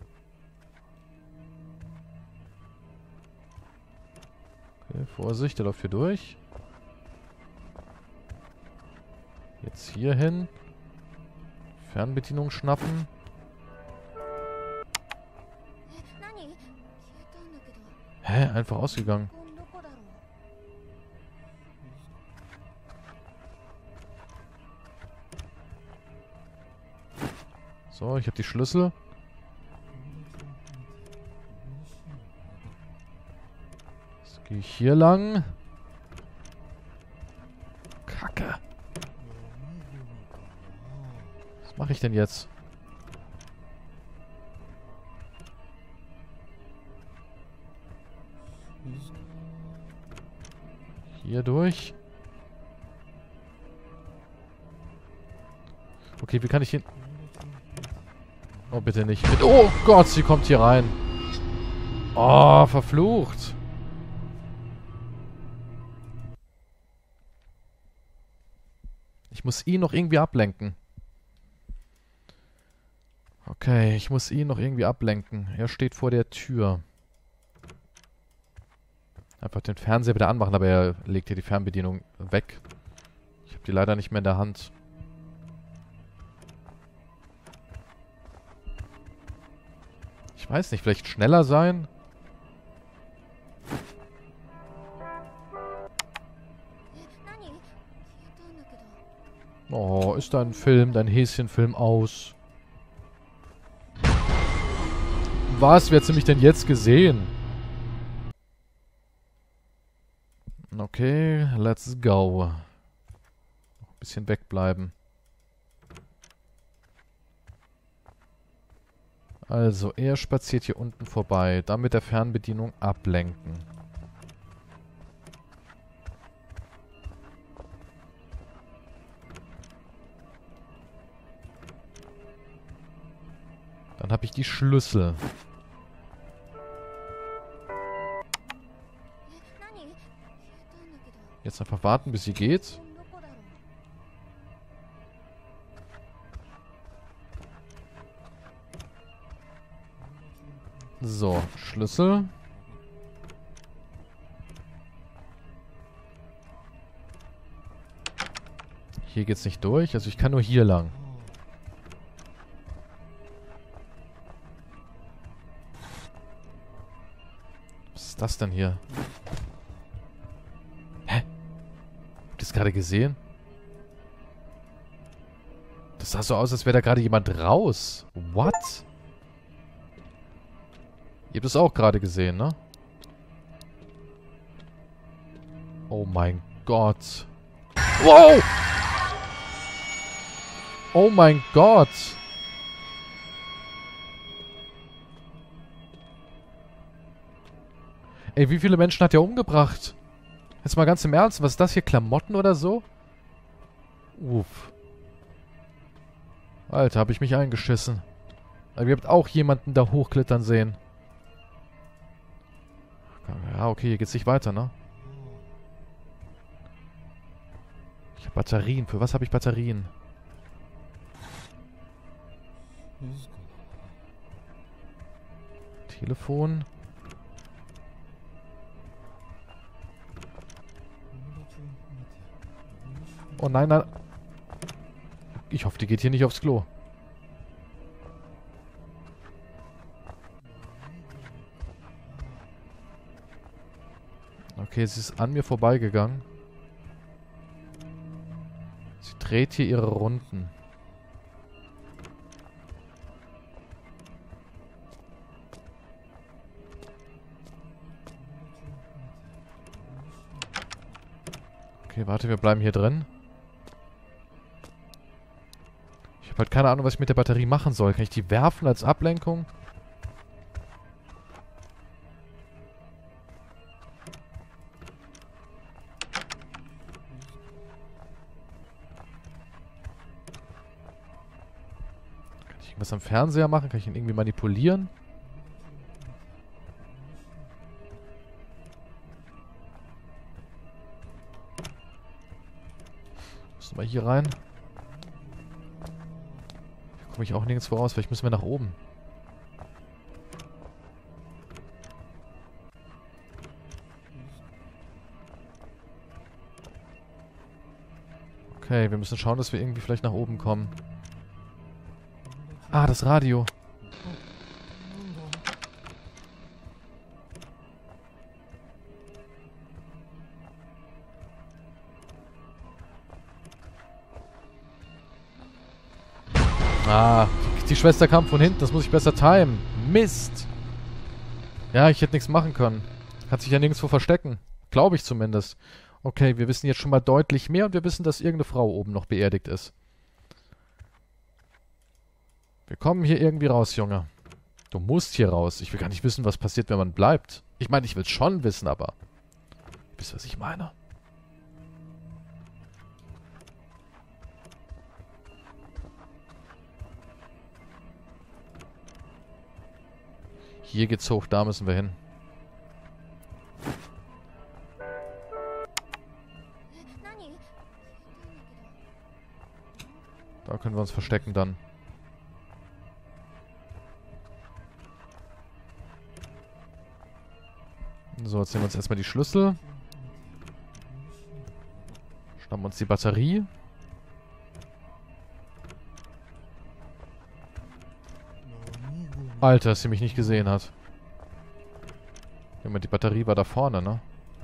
Okay, Vorsicht, der läuft hier durch. Jetzt hier hin. Fernbedienung schnappen. Hä? Einfach ausgegangen. So, ich habe die Schlüssel. Jetzt gehe ich hier lang. Kacke. Was mache ich denn jetzt? Hier durch. Okay, wie kann ich hin... Oh, bitte nicht. Bitte. Oh Gott, sie kommt hier rein. Oh, verflucht. Ich muss ihn noch irgendwie ablenken. Okay, ich muss ihn noch irgendwie ablenken. Er steht vor der Tür. Einfach den Fernseher wieder anmachen, aber er legt hier die Fernbedienung weg. Ich habe die leider nicht mehr in der Hand. Ich weiß nicht, vielleicht schneller sein? Oh, ist dein Film, dein Häschenfilm aus? Was? Wer hat sie mich denn jetzt gesehen? Okay, let's go. Noch ein bisschen wegbleiben. Also, er spaziert hier unten vorbei. Dann mit der Fernbedienung ablenken. Dann habe ich die Schlüssel. Jetzt einfach warten, bis sie geht. So, Schlüssel. Hier geht's nicht durch, also ich kann nur hier lang. Was ist das denn hier? Hä? Habt ihr das gerade gesehen? Das sah so aus, als wäre da gerade jemand raus. What? Ihr habt es auch gerade gesehen, ne? Oh mein Gott. Wow! Oh mein Gott. Ey, wie viele Menschen hat er umgebracht? Jetzt mal ganz im Ernst, was ist das hier? Klamotten oder so? Uff. Alter, hab ich mich eingeschissen. Aber ihr habt auch jemanden da hochklettern sehen. Ja, okay, hier geht's nicht weiter, ne? Ich hab Batterien. Für was habe ich Batterien? Telefon. Oh nein, nein. Ich hoffe, die geht hier nicht aufs Klo. Okay, sie ist an mir vorbeigegangen. Sie dreht hier ihre Runden. Okay, warte, wir bleiben hier drin. Ich habe halt keine Ahnung, was ich mit der Batterie machen soll. Kann ich die werfen als Ablenkung? Kann ich irgendwas am Fernseher machen? Kann ich ihn irgendwie manipulieren? Müssen wir hier rein. Hier komme ich auch nirgendwo raus. Vielleicht müssen wir nach oben. Okay, wir müssen schauen, dass wir irgendwie vielleicht nach oben kommen. Ah, das Radio. Ah, die Schwester kam von hinten. Das muss ich besser timen. Mist. Ja, ich hätte nichts machen können. Hat sich ja nirgendwo verstecken. Glaube ich zumindest. Okay, wir wissen jetzt schon mal deutlich mehr und wir wissen, dass irgendeine Frau oben noch beerdigt ist. Wir kommen hier irgendwie raus, Junge. Du musst hier raus. Ich will gar nicht wissen, was passiert, wenn man bleibt. Ich meine, ich will es schon wissen, aber... Wisst ihr, was ich meine? Hier geht's hoch, da müssen wir hin. Da können wir uns verstecken dann. So, jetzt nehmen wir uns erstmal die Schlüssel. Schnappen uns die Batterie. Alter, dass sie mich nicht gesehen hat. Die Batterie war da vorne, ne?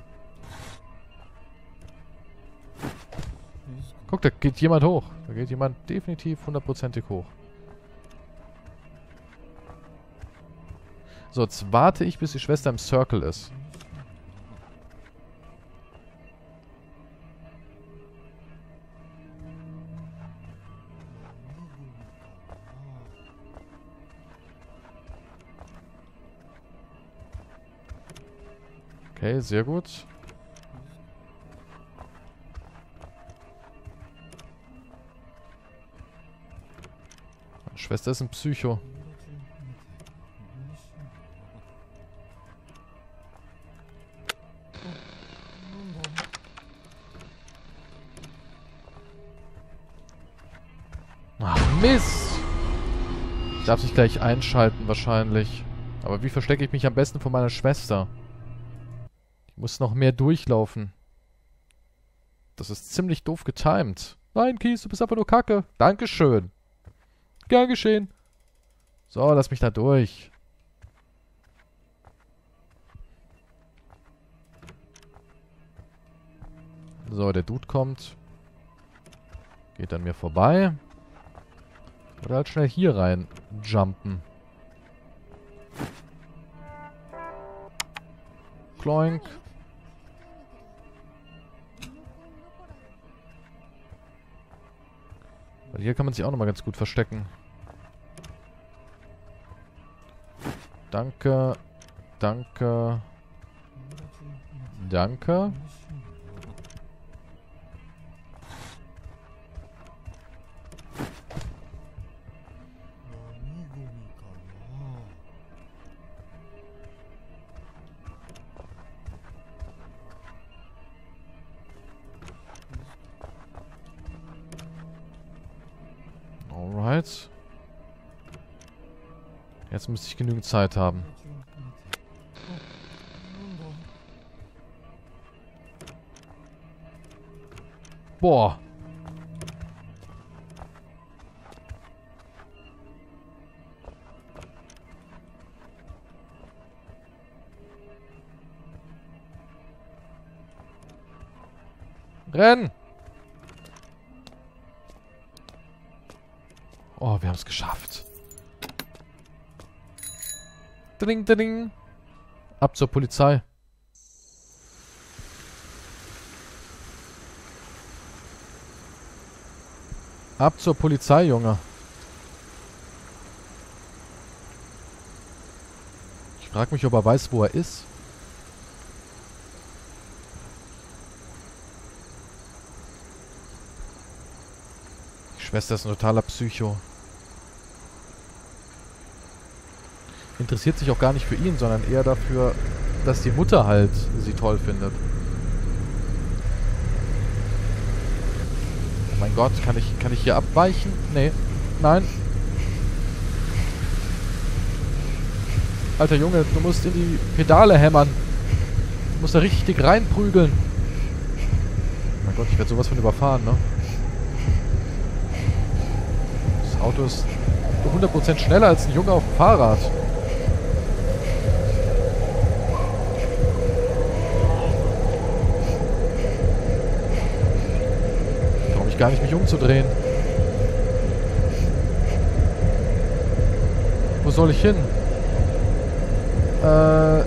Guck, da geht jemand hoch. Da geht jemand definitiv hundertprozentig hoch. So, jetzt warte ich, bis die Schwester im Circle ist. Okay, sehr gut. Meine Schwester ist ein Psycho. Mist! Ich darf nicht gleich einschalten, wahrscheinlich. Aber wie verstecke ich mich am besten von meiner Schwester? Ich muss noch mehr durchlaufen. Das ist ziemlich doof getimed. Nein, Kies, du bist einfach nur Kacke. Dankeschön. Gern geschehen. So, lass mich da durch. So, der Dude kommt. Geht an mir vorbei. Oder halt schnell hier rein jumpen. Kloink. Weil hier kann man sich auch nochmal ganz gut verstecken. Danke. Danke. Danke. Alright. Jetzt müsste ich genügend Zeit haben. Boah. Renn! Oh, wir haben es geschafft. Ding, ding. Ab zur Polizei. Ab zur Polizei, Junge. Ich frage mich, ob er weiß, wo er ist. Die Schwester ist ein totaler Psycho. Interessiert sich auch gar nicht für ihn, sondern eher dafür, dass die Mutter halt sie toll findet. Oh mein Gott, kann ich, kann ich hier abweichen? Nee. Nein. Alter Junge, du musst in die Pedale hämmern. Du musst da richtig dick reinprügeln. Oh mein Gott, ich werde sowas von überfahren, ne? Das Auto ist hundert Prozent schneller als ein Junge auf dem Fahrrad. Gar nicht mich umzudrehen. Wo soll ich hin? Äh.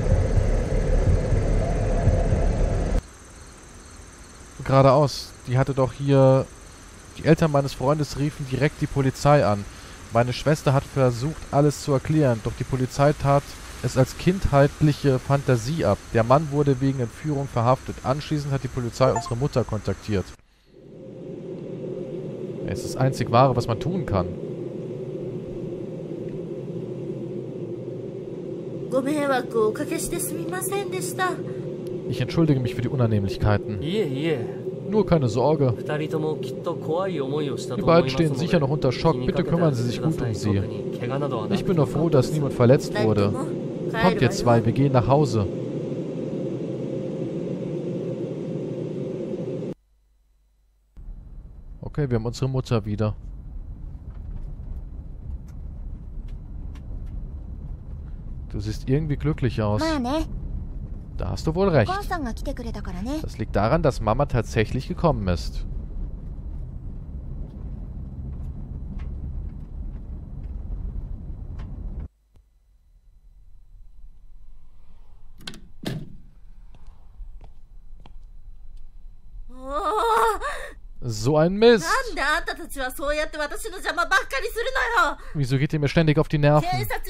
Geradeaus. Die hatte doch hier... Die Eltern meines Freundes riefen direkt die Polizei an. Meine Schwester hat versucht, alles zu erklären, doch die Polizei tat es als kindheitliche Fantasie ab. Der Mann wurde wegen Entführung verhaftet. Anschließend hat die Polizei unsere Mutter kontaktiert. Es ist das einzig Wahre, was man tun kann. Ich entschuldige mich für die Unannehmlichkeiten. Nur keine Sorge. Die beiden stehen sicher noch unter Schock. Bitte kümmern Sie sich gut um sie. Ich bin nur froh, dass niemand verletzt wurde. Kommt ihr zwei, wir gehen nach Hause. Okay, wir haben unsere Mutter wieder. Du siehst irgendwie glücklich aus. Da hast du wohl recht. Das liegt daran, dass Mama tatsächlich gekommen ist. So ein Mist. Wieso geht ihr mir ständig auf die Nerven?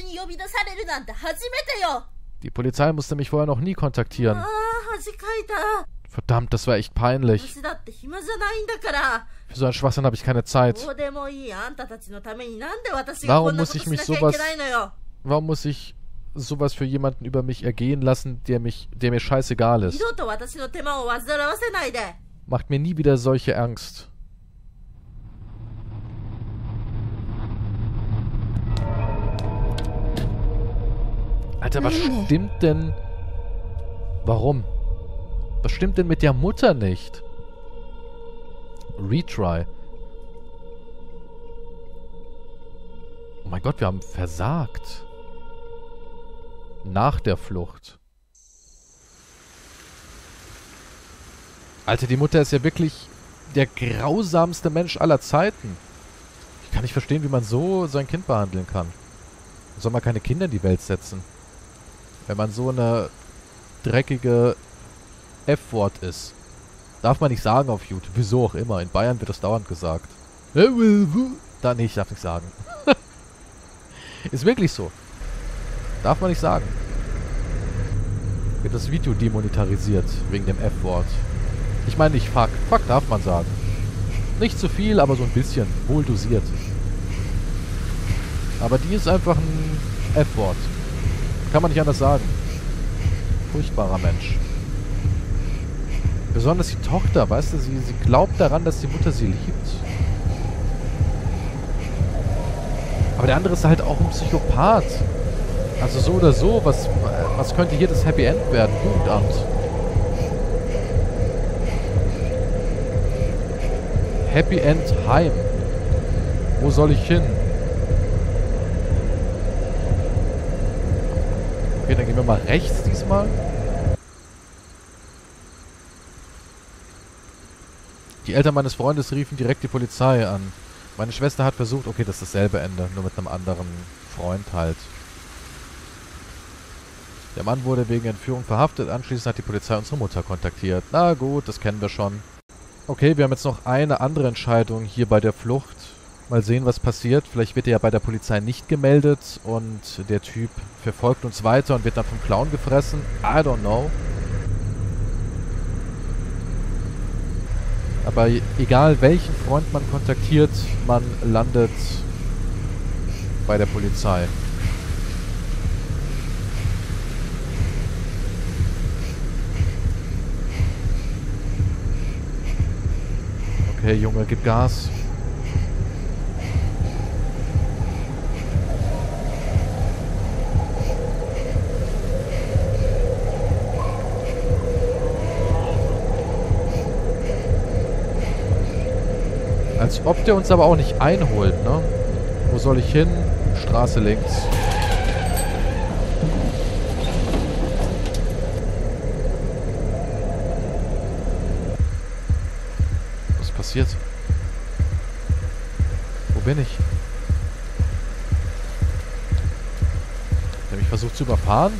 Die Polizei musste mich vorher noch nie kontaktieren. Verdammt, das war echt peinlich. Für so einen Schwachsinn habe ich keine Zeit. Warum muss ich mich sowas... Warum muss ich sowas für jemanden über mich ergehen lassen, der mich, der mir scheißegal ist? Macht mir nie wieder solche Angst. Alter, was stimmt denn... Warum? Was stimmt denn mit der Mutter nicht? Retry. Oh mein Gott, wir haben versagt. Nach der Flucht. Alter, die Mutter ist ja wirklich der grausamste Mensch aller Zeiten. Ich kann nicht verstehen, wie man so sein Kind behandeln kann. Soll man keine Kinder in die Welt setzen? Wenn man so eine dreckige F-Wort ist. Darf man nicht sagen auf YouTube. Wieso auch immer. In Bayern wird das dauernd gesagt. Da, nee, ich darf nicht sagen. Ist wirklich so. Darf man nicht sagen. Wird das Video demonetarisiert wegen dem F-Wort. Ich meine nicht fuck. Fuck darf man sagen. Nicht zu viel, aber so ein bisschen. Wohl dosiert. Aber die ist einfach ein F-Wort. Kann man nicht anders sagen. Furchtbarer Mensch. Besonders die Tochter, weißt du, sie, sie glaubt daran, dass die Mutter sie liebt. Aber der andere ist halt auch ein Psychopath. Also so oder so, was, was könnte hier das Happy End werden? Jugendamt. Happy End Heim. Wo soll ich hin? Okay, dann gehen wir mal rechts diesmal. Die Eltern meines Freundes riefen direkt die Polizei an. Meine Schwester hat versucht, okay, das ist dasselbe Ende, nur mit einem anderen Freund halt. Der Mann wurde wegen Entführung verhaftet, anschließend hat die Polizei unsere Mutter kontaktiert. Na gut, das kennen wir schon. Okay, wir haben jetzt noch eine andere Entscheidung hier bei der Flucht. Mal sehen, was passiert. Vielleicht wird er ja bei der Polizei nicht gemeldet und der Typ verfolgt uns weiter und wird dann vom Clown gefressen. I don't know. Aber egal welchen Freund man kontaktiert, man landet bei der Polizei. Okay, Junge, gib Gas. Als ob der uns aber auch nicht einholt, ne? Wo soll ich hin? Straße links. Was passiert? Wo bin ich? Der mich versucht zu überfahren?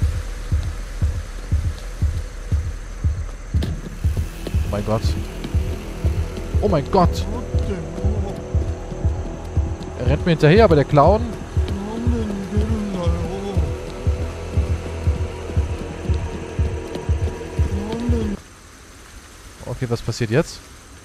Oh mein Gott. Oh mein Gott. Er rennt mir hinterher, aber der Clown... Okay, was passiert jetzt?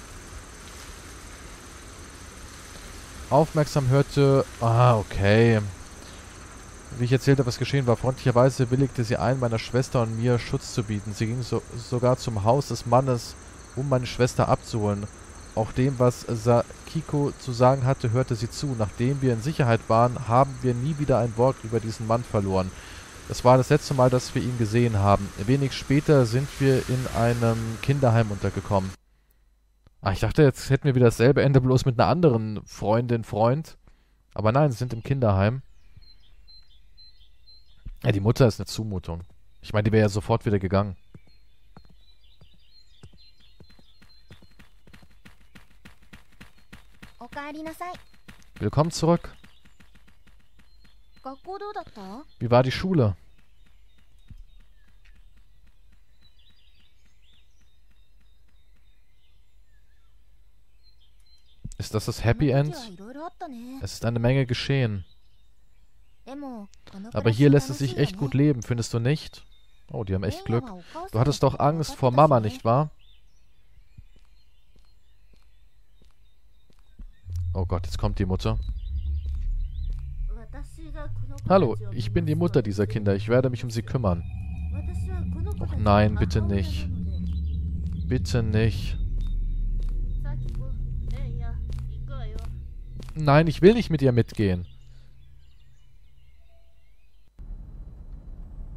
Aufmerksam hörte... Ah, okay. Wie ich erzählte, was geschehen war. Freundlicherweise willigte sie ein, meiner Schwester und mir Schutz zu bieten. Sie ging so, sogar zum Haus des Mannes, um meine Schwester abzuholen. Auch dem, was Sakiko zu sagen hatte, hörte sie zu. Nachdem wir in Sicherheit waren, haben wir nie wieder ein Wort über diesen Mann verloren. Das war das letzte Mal, dass wir ihn gesehen haben. Wenig später sind wir in einem Kinderheim untergekommen. Ah, ich dachte, jetzt hätten wir wieder dasselbe Ende, bloß mit einer anderen Freundin, Freund. Aber nein, sie sind im Kinderheim. Ja, die Mutter ist eine Zumutung. Ich meine, die wäre ja sofort wieder gegangen. Willkommen zurück. Wie war die Schule? Ist das das Happy End? Es ist eine Menge geschehen. Aber hier lässt es sich echt gut leben, findest du nicht? Oh, die haben echt Glück. Du hattest doch Angst vor Mama, nicht wahr? Oh Gott, jetzt kommt die Mutter. Hallo, ich bin die Mutter dieser Kinder. Ich werde mich um sie kümmern. Och nein, bitte nicht. Bitte nicht. Nein, ich will nicht mit ihr mitgehen.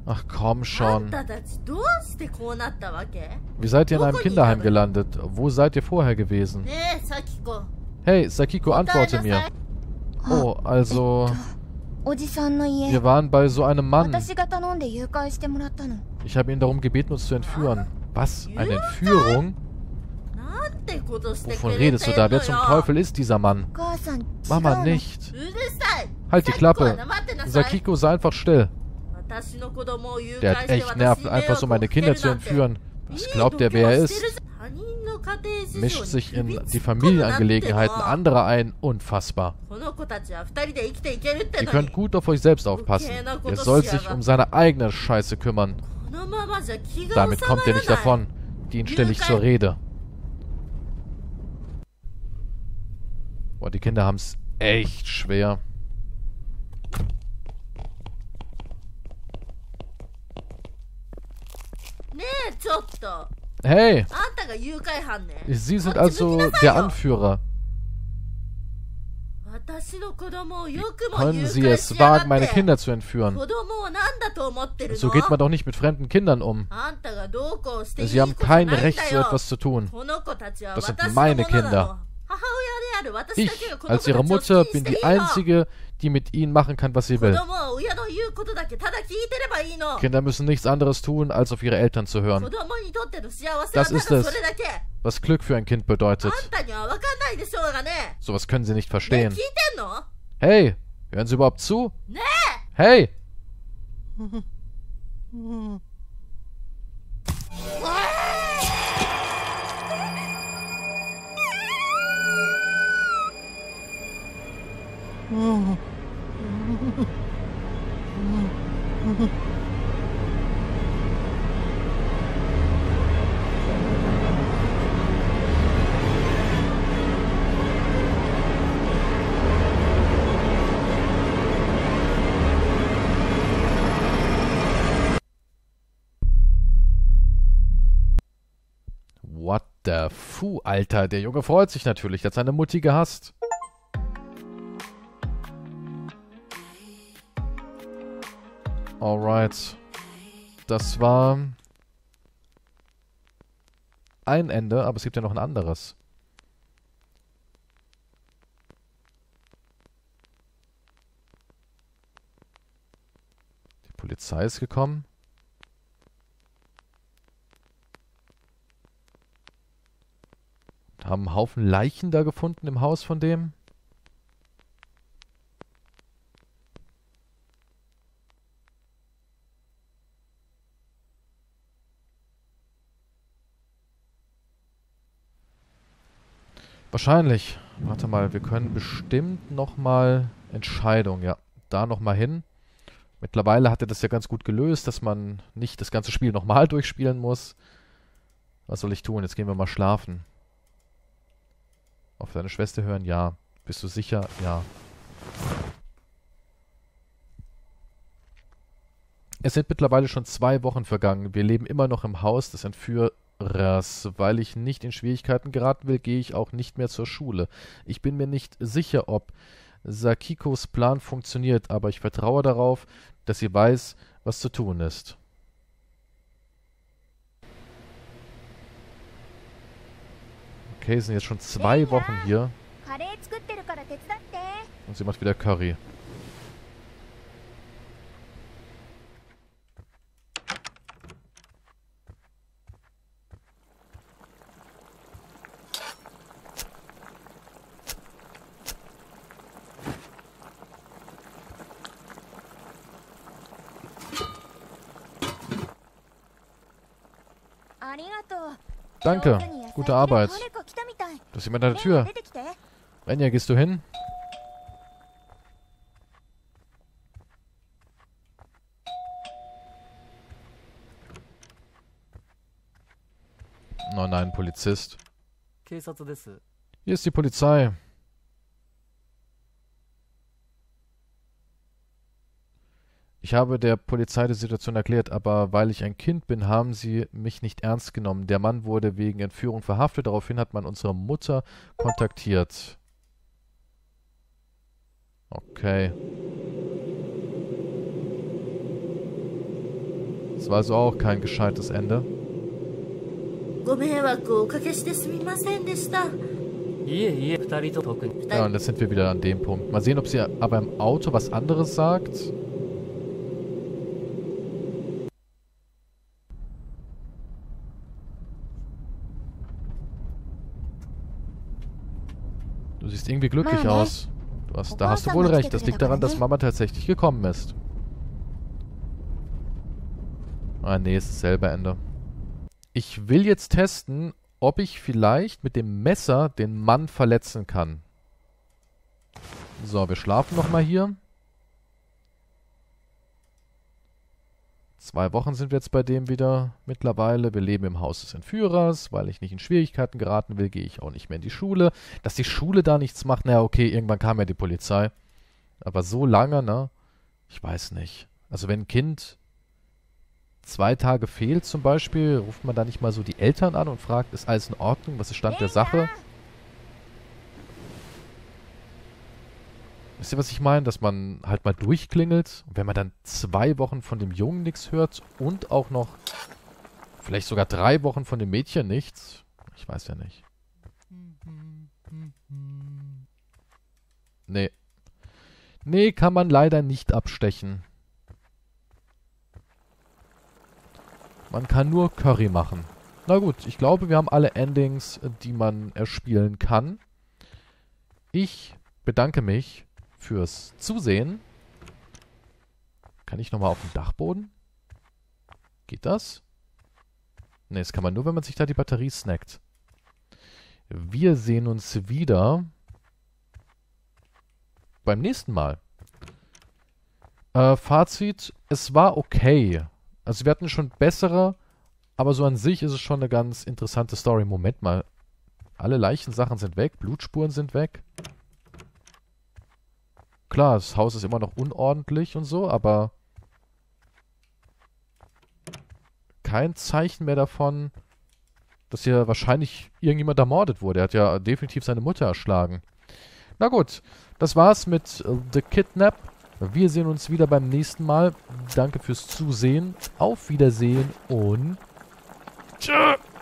Ach komm あん schon. たたちどうしてこうなったわけ？ Wie seid ihr in einem どこにいたの？ Kinderheim gelandet? Wo seid ihr vorher gewesen? ねえ、サキコ。 Hey, Sakiko, 答えな antworte さい。 mir. Oh, also... おじさんの家 Wir waren bei so einem Mann. 私が頼んで誘拐してもらったの Ich habe ihn darum gebeten, uns zu entführen. Was? Eine Entführung? なんてことしてく Wovon れ redest て du ん da? の Wer zum よ。 Teufel ist dieser Mann? お母さん違う Mama の nicht. うるさい。 Halt die サキコは Klappe. 黙ってなさい。 Sakiko, sei einfach still. 私の子供を誘 Der 拐 hat して echt 私 Nerven, に迷 einfach so 惑を meine かけ Kinder る zu なんて。 entführen. いい Was 度 glaubt er, 胸 wer は er してる ist? ぜ。他人の家庭事情 Mischt に sich 首 in 突っ die 込むなんて Familienangelegenheiten の。 anderer ein. Unfassbar. この子たちは二人で生きていけるって Ihr の könnt に。 gut auf euch selbst aufpassen. Er soll sich um seine eigene Scheiße kümmern. このままじゃ気が Damit 収ま kommt ら er nicht ない。 davon. Den stelle ich zur Rede. Boah, die Kinder haben es echt schwer. Nee, ちょっと。 Hey, あんたが誘拐犯ね。 Sie sind こっち向き also なさい der よ。 Anführer. 私の子供をよくも Können 誘 Sie 拐 es しやが wagen, っ meine て。 Kinder zu entführen? 子供をなんだと思ってる So の？ geht man doch nicht mit fremden Kindern um. あんたがどうこうしていい Sie こ haben とない kein んだ Recht, so よ。 etwas zu tun. この子たちは Das sind 私のもの meine な Kinder. の。母親である私だ Ich, けがこの子 als たち ihre を Mutter, 好きに bin してい die いの。 Einzige, die mit ihnen machen kann, was sie 子 will. 供は親の言うことだけただ聞いてればいいの。 Kinder müssen nichts anderes tun, als auf ihre Eltern zu 子 hören. 供にとっての幸せは Das ただ ist そ es. れだけ。 Was Glück für ein Kind あ bedeutet. んたには分かんないでしょうがね。 Sowas können sie nicht ね、聞 verstehen. いてんの？ Hey, hören Sie überhaupt zu? ね Hey! What the fu, Alter. Der Junge freut sich natürlich. Der hat seine Mutti gehasst. Alright. Das war ein Ende, aber es gibt ja noch ein anderes. Die Polizei ist gekommen. Und haben einen Haufen Leichen da gefunden im Haus von dem. Wahrscheinlich. Warte mal, wir können bestimmt nochmal Entscheidung, ja, da nochmal hin. Mittlerweile hat er das ja ganz gut gelöst, dass man nicht das ganze Spiel nochmal durchspielen muss. Was soll ich tun? Jetzt gehen wir mal schlafen. Auf deine Schwester hören? Ja. Bist du sicher? Ja. Es sind mittlerweile schon zwei Wochen vergangen. Wir leben immer noch im Haus des Entführers. Weil ich nicht in Schwierigkeiten geraten will, gehe ich auch nicht mehr zur Schule. Ich bin mir nicht sicher, ob Sakikos Plan funktioniert, aber ich vertraue darauf, dass sie weiß, was zu tun ist. Okay, sind jetzt schon zwei Wochen hier. Und sie macht wieder Curry. Danke. Gute Arbeit. Da ist jemand an der Tür. Renja, gehst du hin? Oh nein, Polizist. Hier ist die Polizei. Ich habe der Polizei die Situation erklärt, aber weil ich ein Kind bin, haben sie mich nicht ernst genommen. Der Mann wurde wegen Entführung verhaftet. Daraufhin hat man unsere Mutter kontaktiert. Okay. Das war also auch kein gescheites Ende. ご迷惑をおかけしてすみませんでしたいえいえ、二人と特に。 Ja, und jetzt sind wir wieder an dem Punkt. Mal sehen, ob sie aber im Auto was anderes sagt. Du siehst irgendwie glücklich Mama. aus. Du hast, da hast du wohl recht. Das liegt daran, dass Mama tatsächlich gekommen ist. Ah, nee, ist dasselbe Ende. Ich will jetzt testen, ob ich vielleicht mit dem Messer den Mann verletzen kann. So, wir schlafen nochmal hier. Zwei Wochen sind wir jetzt bei dem wieder mittlerweile. Wir leben im Haus des Entführers. Weil ich nicht in Schwierigkeiten geraten will, gehe ich auch nicht mehr in die Schule. Dass die Schule da nichts macht, naja, okay, irgendwann kam ja die Polizei. Aber so lange, ne? Ich weiß nicht. Also wenn ein Kind zwei Tage fehlt zum Beispiel, ruft man da nicht mal so die Eltern an und fragt, ist alles in Ordnung? Was ist Stand der Sache? Wisst ihr, was ich meine? Dass man halt mal durchklingelt und wenn man dann zwei Wochen von dem Jungen nichts hört und auch noch vielleicht sogar drei Wochen von dem Mädchen nichts. Ich weiß ja nicht. Nee. Nee, kann man leider nicht abstechen. Man kann nur Curry machen. Na gut, ich glaube, wir haben alle Endings, die man erspielen kann. Ich bedanke mich fürs Zusehen. Kann ich nochmal auf den Dachboden? Geht das? Ne, das kann man nur, wenn man sich da die Batterie snackt. Wir sehen uns wieder beim nächsten Mal. Äh, Fazit, es war okay. Also wir hatten schon bessere, aber so an sich ist es schon eine ganz interessante Story. Moment mal. Alle Leichensachen sind weg, Blutspuren sind weg. Klar, das Haus ist immer noch unordentlich und so, aber kein Zeichen mehr davon, dass hier wahrscheinlich irgendjemand ermordet wurde. Er hat ja definitiv seine Mutter erschlagen. Na gut, das war's mit uh, The Kidnap. Wir sehen uns wieder beim nächsten Mal. Danke fürs Zusehen. Auf Wiedersehen und tschö!